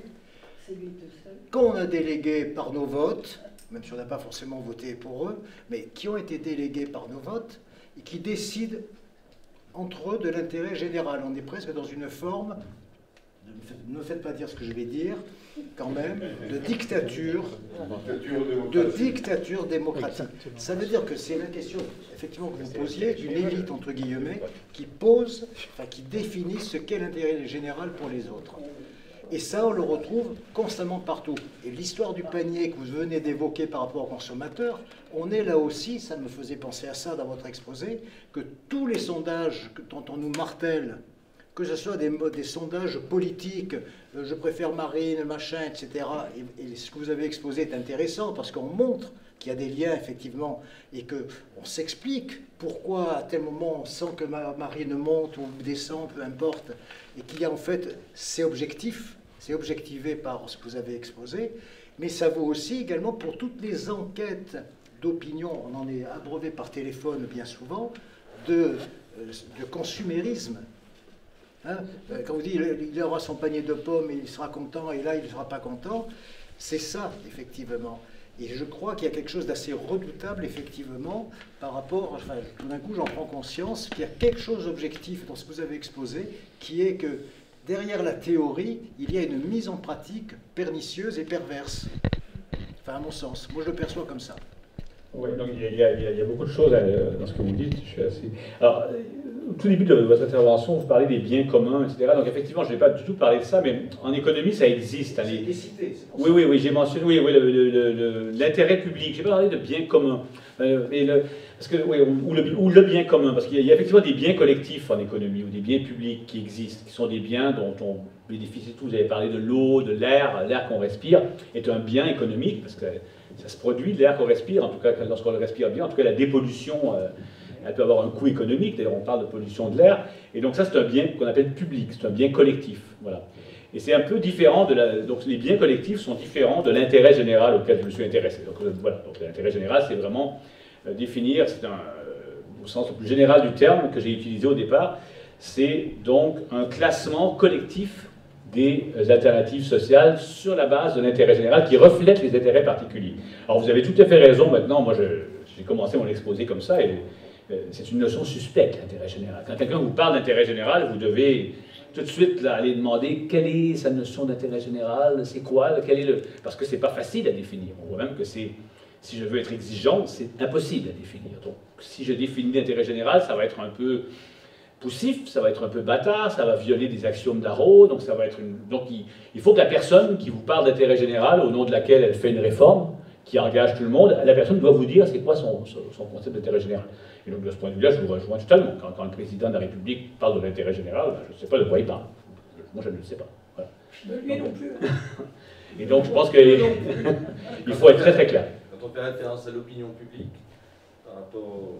qu'on a délégués par nos votes, même si on n'a pas forcément voté pour eux, mais qui ont été délégués par nos votes, et qui décident entre eux de l'intérêt général. On est presque dans une forme ne me faites pas dire ce que je vais dire, quand même, de dictature démocratique. Ça veut dire que c'est la question, effectivement, que vous posiez, d'une élite, entre guillemets, qui définit ce qu'est l'intérêt général pour les autres. Et ça, on le retrouve constamment partout. Et l'histoire du panier que vous venez d'évoquer par rapport aux consommateurs, on est là aussi, ça me faisait penser à ça dans votre exposé, que tous les sondages dont on nous martèle, que ce soit des sondages politiques, je préfère Marine, machin, etc. Et ce que vous avez exposé est intéressant parce qu'on montre qu'il y a des liens, effectivement, et qu'on s'explique pourquoi à tel moment on sent que Marine monte ou descend, peu importe, et qu'il y a en fait, c'est objectif, c'est objectivé par ce que vous avez exposé, mais ça vaut aussi également pour toutes les enquêtes d'opinion, on en est abreuvé par téléphone bien souvent, de consumérisme. Hein, quand vous dites il aura son panier de pommes et il sera content, et là il ne sera pas content, c'est ça, effectivement. Et je crois qu'il y a quelque chose d'assez redoutable, effectivement, par rapport, enfin, tout d'un coup j'en prends conscience, qu'il y a quelque chose d'objectif dans ce que vous avez exposé, qui est que derrière la théorie, il y a une mise en pratique pernicieuse et perverse. Enfin, à mon sens, moi je le perçois comme ça. Oui, donc il y a beaucoup de choses dans ce que vous dites. Je suis assez... Alors, au tout début de votre intervention, vous parlez des biens communs, etc. Donc effectivement, je n'ai pas du tout parlé de ça, mais en économie, ça existe. Oui, j'ai mentionné l'intérêt public. Je n'ai pas parlé de biens communs. Ou le bien commun, parce qu'il y a effectivement des biens collectifs en économie, ou des biens publics qui existent, qui sont des biens dont on bénéficie tous. Vous avez parlé de l'eau, de l'air. L'air qu'on respire est un bien économique, parce que ça se produit de l'air qu'on respire, en tout cas lorsqu'on le respire bien. En tout cas, la dépollution, elle peut avoir un coût économique. D'ailleurs, on parle de pollution de l'air. Et donc ça, c'est un bien qu'on appelle public, c'est un bien collectif. Voilà. Et c'est un peu différent donc les biens collectifs sont différents de l'intérêt général auquel je me suis intéressé. Donc voilà, donc l'intérêt général, c'est vraiment définir, c'est au sens le plus général du terme que j'ai utilisé au départ, c'est donc un classement collectif des alternatives sociales sur la base de l'intérêt général qui reflète les intérêts particuliers. Alors vous avez tout à fait raison maintenant, moi j'ai commencé mon exposé comme ça, et c'est une notion suspecte, l'intérêt général. Quand quelqu'un vous parle d'intérêt général, vous devez tout de suite là, aller demander quelle est sa notion d'intérêt général, c'est quoi, parce que c'est pas facile à définir. On voit même que si je veux être exigeant, c'est impossible à définir. Donc si je définis l'intérêt général, ça va être un peu poussif, ça va être un peu bâtard, ça va violer des axiomes d'Arrow, donc ça va être donc il faut que la personne qui vous parle d'intérêt général, au nom de laquelle elle fait une réforme, qui engage tout le monde, la personne doit vous dire c'est quoi son concept d'intérêt général. Et donc de ce point de vue-là, je vous rejoins totalement. Quand le président de la République parle de l'intérêt général, je ne sais pas de quoi il parle. Moi, je ne le sais pas. Voilà. Lui non plus. Et donc je pense qu'il faut être très très clair. Quand on fait référence à l'opinion publique, par rapport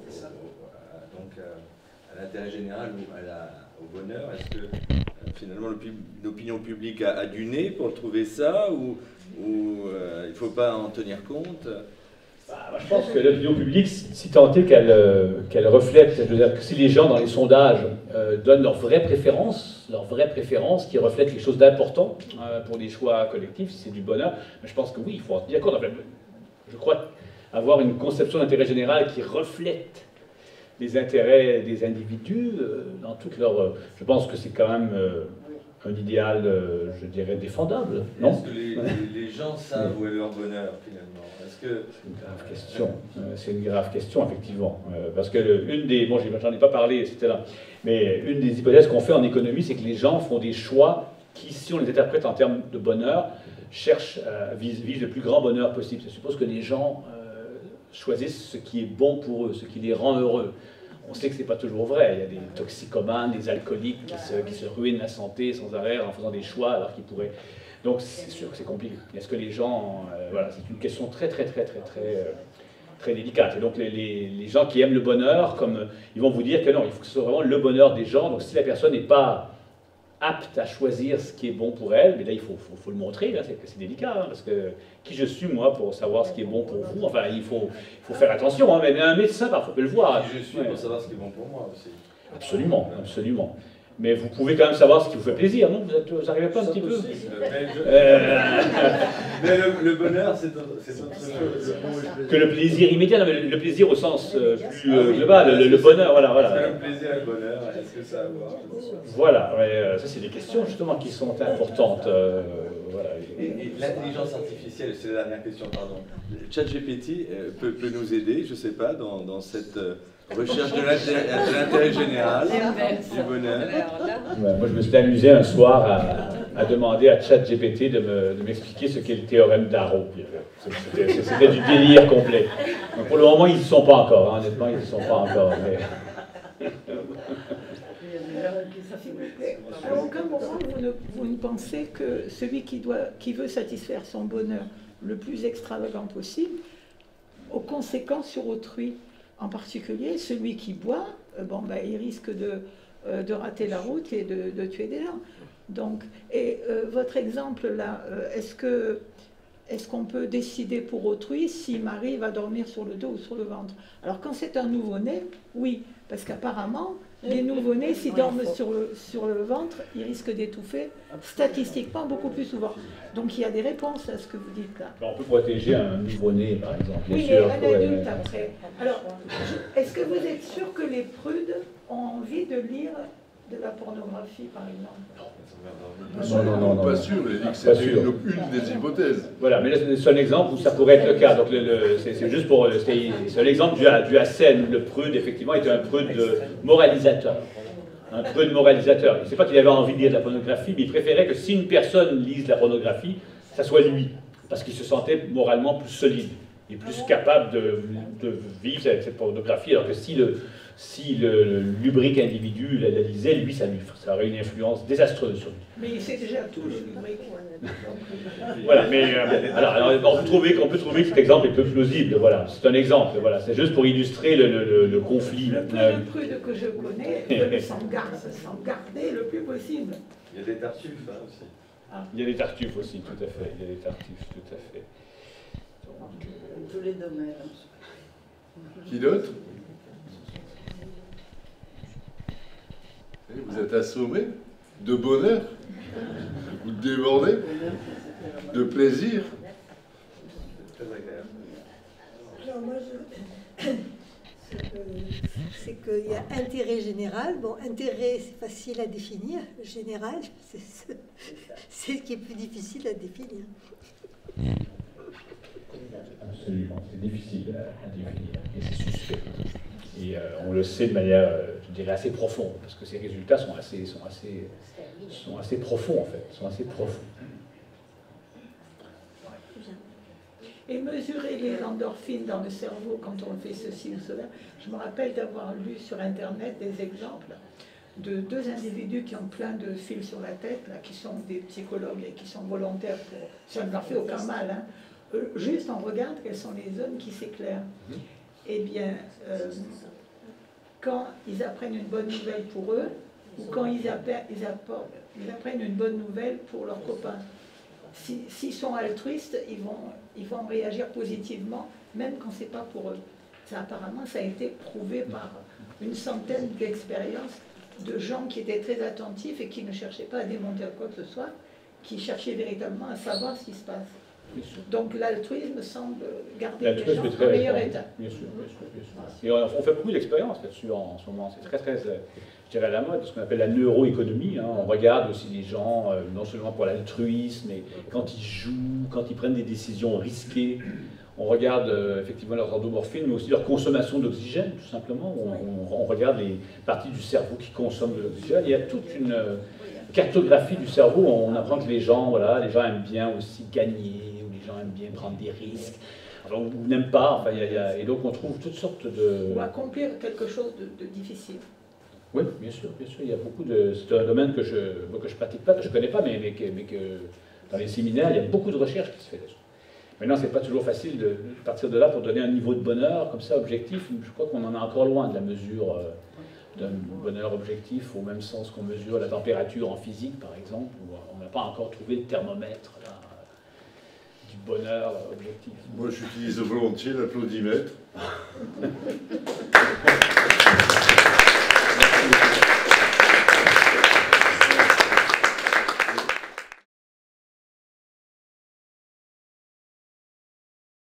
à l'intérêt général ou au bonheur, est-ce que finalement l'opinion publique a du nez pour trouver ça, ou il ne faut pas en tenir compte? Je pense que l'opinion publique, si tant est qu'elle reflète, je veux dire que si les gens dans les sondages donnent leurs vraies préférences qui reflètent quelque chose d'important pour les choix collectifs, si c'est du bonheur, je pense que oui, il faut en tenir compte. Je crois avoir une conception d'intérêt général qui reflète les intérêts des individus dans toute leur... je pense que c'est quand même un idéal, je dirais, défendable, non? Est-ce que les gens savent où est leur bonheur, finalement? C'est une grave question. C'est une grave question, effectivement. Parce que une des... Bon, j'en ai pas parlé, c'était là. Mais une des hypothèses qu'on fait en économie, c'est que les gens font des choix qui, si on les interprète en termes de bonheur, visent le plus grand bonheur possible. Ça suppose que les gens choisissent ce qui est bon pour eux, ce qui les rend heureux. On sait que ce n'est pas toujours vrai. Il y a des toxicomanes, des alcooliques qui se ruinent la santé sans arrêt en faisant des choix alors qu'ils pourraient... Donc c'est sûr que c'est compliqué. Est-ce que les gens... voilà, c'est une question très délicate. Et donc les gens qui aiment le bonheur, ils vont vous dire que non, il faut que ce soit vraiment le bonheur des gens. Donc si la personne n'est pas apte à choisir ce qui est bon pour elle, mais là il faut le montrer, là, c'est délicat, hein, parce que qui je suis moi pour savoir ce qui est bon pour vous? Enfin, il faut faire attention, hein, mais un médecin parfois peut le voir. Qui je suis pour savoir ce qui est bon pour moi aussi. Absolument, absolument. Mais vous pouvez quand même savoir ce qui vous fait plaisir, non? Vous n'arrivez pas un petit peu? Mais le bonheur, c'est autre chose. Que le plaisir immédiat, non, mais le plaisir au sens plus global, le bonheur, voilà. Est-ce que le plaisir et le bonheur, est-ce que ça a à voir? Voilà, ça c'est des questions justement qui sont importantes. Voilà. Et l'intelligence artificielle, c'est la dernière question, pardon. ChatGPT peut nous aider, je ne sais pas, dans cette recherche de l'intérêt général, du bonheur. Ouais, moi je me suis amusé un soir à demander à ChatGPT de m'expliquer ce qu'est le théorème d'Arrow. C'était du délire complet. Donc pour le moment, ils n'y sont pas encore, hein. Honnêtement, ils n'y sont pas encore. Mais... À aucun moment vous ne pensez que celui qui veut satisfaire son bonheur le plus extravagant possible, aux conséquences sur autrui, en particulier celui qui boit, il risque de rater la route et de tuer des gens. Donc, votre exemple là, est-ce qu'on peut décider pour autrui si Marie va dormir sur le dos ou sur le ventre? Alors quand c'est un nouveau-né, oui, parce qu'apparemment, les nouveau-nés, s'ils dorment sur le ventre, ils risquent d'étouffer statistiquement beaucoup plus souvent. Donc il y a des réponses à ce que vous dites là. On peut protéger un nouveau-né, par exemple. Oui, bien sûr, mais un adulte après. Alors, est-ce que vous êtes sûr que les prudes ont envie de lire de la pornographie, par exemple? Non, pas sûr. Il dit que c'est une des hypothèses. Voilà, mais là, c'est un exemple où ça pourrait être le cas. Donc, c'est juste pour... C'est un exemple du Hassen. Le prude, effectivement, était un prude moralisateur. Un prude moralisateur. C'est pas qu'il avait envie de lire de la pornographie, mais il préférait que si une personne lise de la pornographie, ça soit lui. Parce qu'il se sentait moralement plus solide et plus capable de vivre avec cette pornographie. Alors que si le lubrique individu la lisait, lui, ça aurait une influence désastreuse sur lui. Mais il sait déjà tout, le lubrique. Voilà, mais alors on peut trouver que cet exemple est peu plausible. Voilà, c'est un exemple. Voilà, c'est juste pour illustrer le conflit. Le prude que je connais veut s'en garder le plus possible. Il y a des tartuffes aussi. Il y a des tartuffes aussi, tout à fait. Il y a des tartuffes, tout à fait. Donc, tous les domaines. Qui d'autre? Vous êtes assommé de bonheur, ou débordé de plaisir. Alors moi, c'est qu'il y a intérêt général. Bon, intérêt, c'est facile à définir. Général, c'est ce qui est plus difficile à définir. Absolument, c'est difficile à définir et c'est suspect. Et on le sait de manière, je dirais, assez profonde, parce que ces résultats sont assez profonds, en fait, sont assez profonds. Et mesurer les endorphines dans le cerveau quand on fait ceci ou cela, je me rappelle d'avoir lu sur Internet des exemples de deux individus qui ont plein de fils sur la tête, là, qui sont des psychologues et qui sont volontaires pour... Ça ne leur fait aucun mal, hein. Juste on regarde quelles sont les zones qui s'éclairent. Eh bien, quand ils apprennent une bonne nouvelle pour eux, ou quand ils apprennent une bonne nouvelle pour leurs copains. S'ils sont altruistes, ils vont réagir positivement, même quand ce n'est pas pour eux. Apparemment, ça a été prouvé par une centaine d'expériences de gens qui étaient très attentifs et qui ne cherchaient pas à démontrer quoi que ce soit, qui cherchaient véritablement à savoir ce qui se passe. Donc l'altruisme semble garder les gens au meilleur état. Bien sûr. Et on fait beaucoup d'expériences là-dessus en ce moment. C'est très, je dirais, à la mode, ce qu'on appelle la neuroéconomie. Hein. On regarde aussi les gens, non seulement pour l'altruisme, mais quand ils jouent, quand ils prennent des décisions risquées. On regarde effectivement leurs endomorphines, mais aussi leur consommation d'oxygène, tout simplement. On regarde les parties du cerveau qui consomment de l'oxygène. Il y a toute une cartographie du cerveau. On apprend que les gens aiment bien aussi gagner. Les gens aiment bien prendre des risques, ou n'aiment pas, enfin, et donc on trouve toutes sortes de... Ou accomplir quelque chose de difficile. Oui, bien sûr, il y a beaucoup de... C'est un domaine que je pratique pas, que je connais pas, mais que dans les séminaires, il y a beaucoup de recherches qui se fait là-dessus. Maintenant, c'est pas toujours facile de partir de là pour donner un niveau de bonheur, comme ça, objectif. Je crois qu'on en est encore loin de la mesure d'un bonheur objectif, au même sens qu'on mesure la température en physique, par exemple, où on n'a pas encore trouvé le thermomètre, là, bonheur objectif. Moi, j'utilise volontiers l'applaudimètre.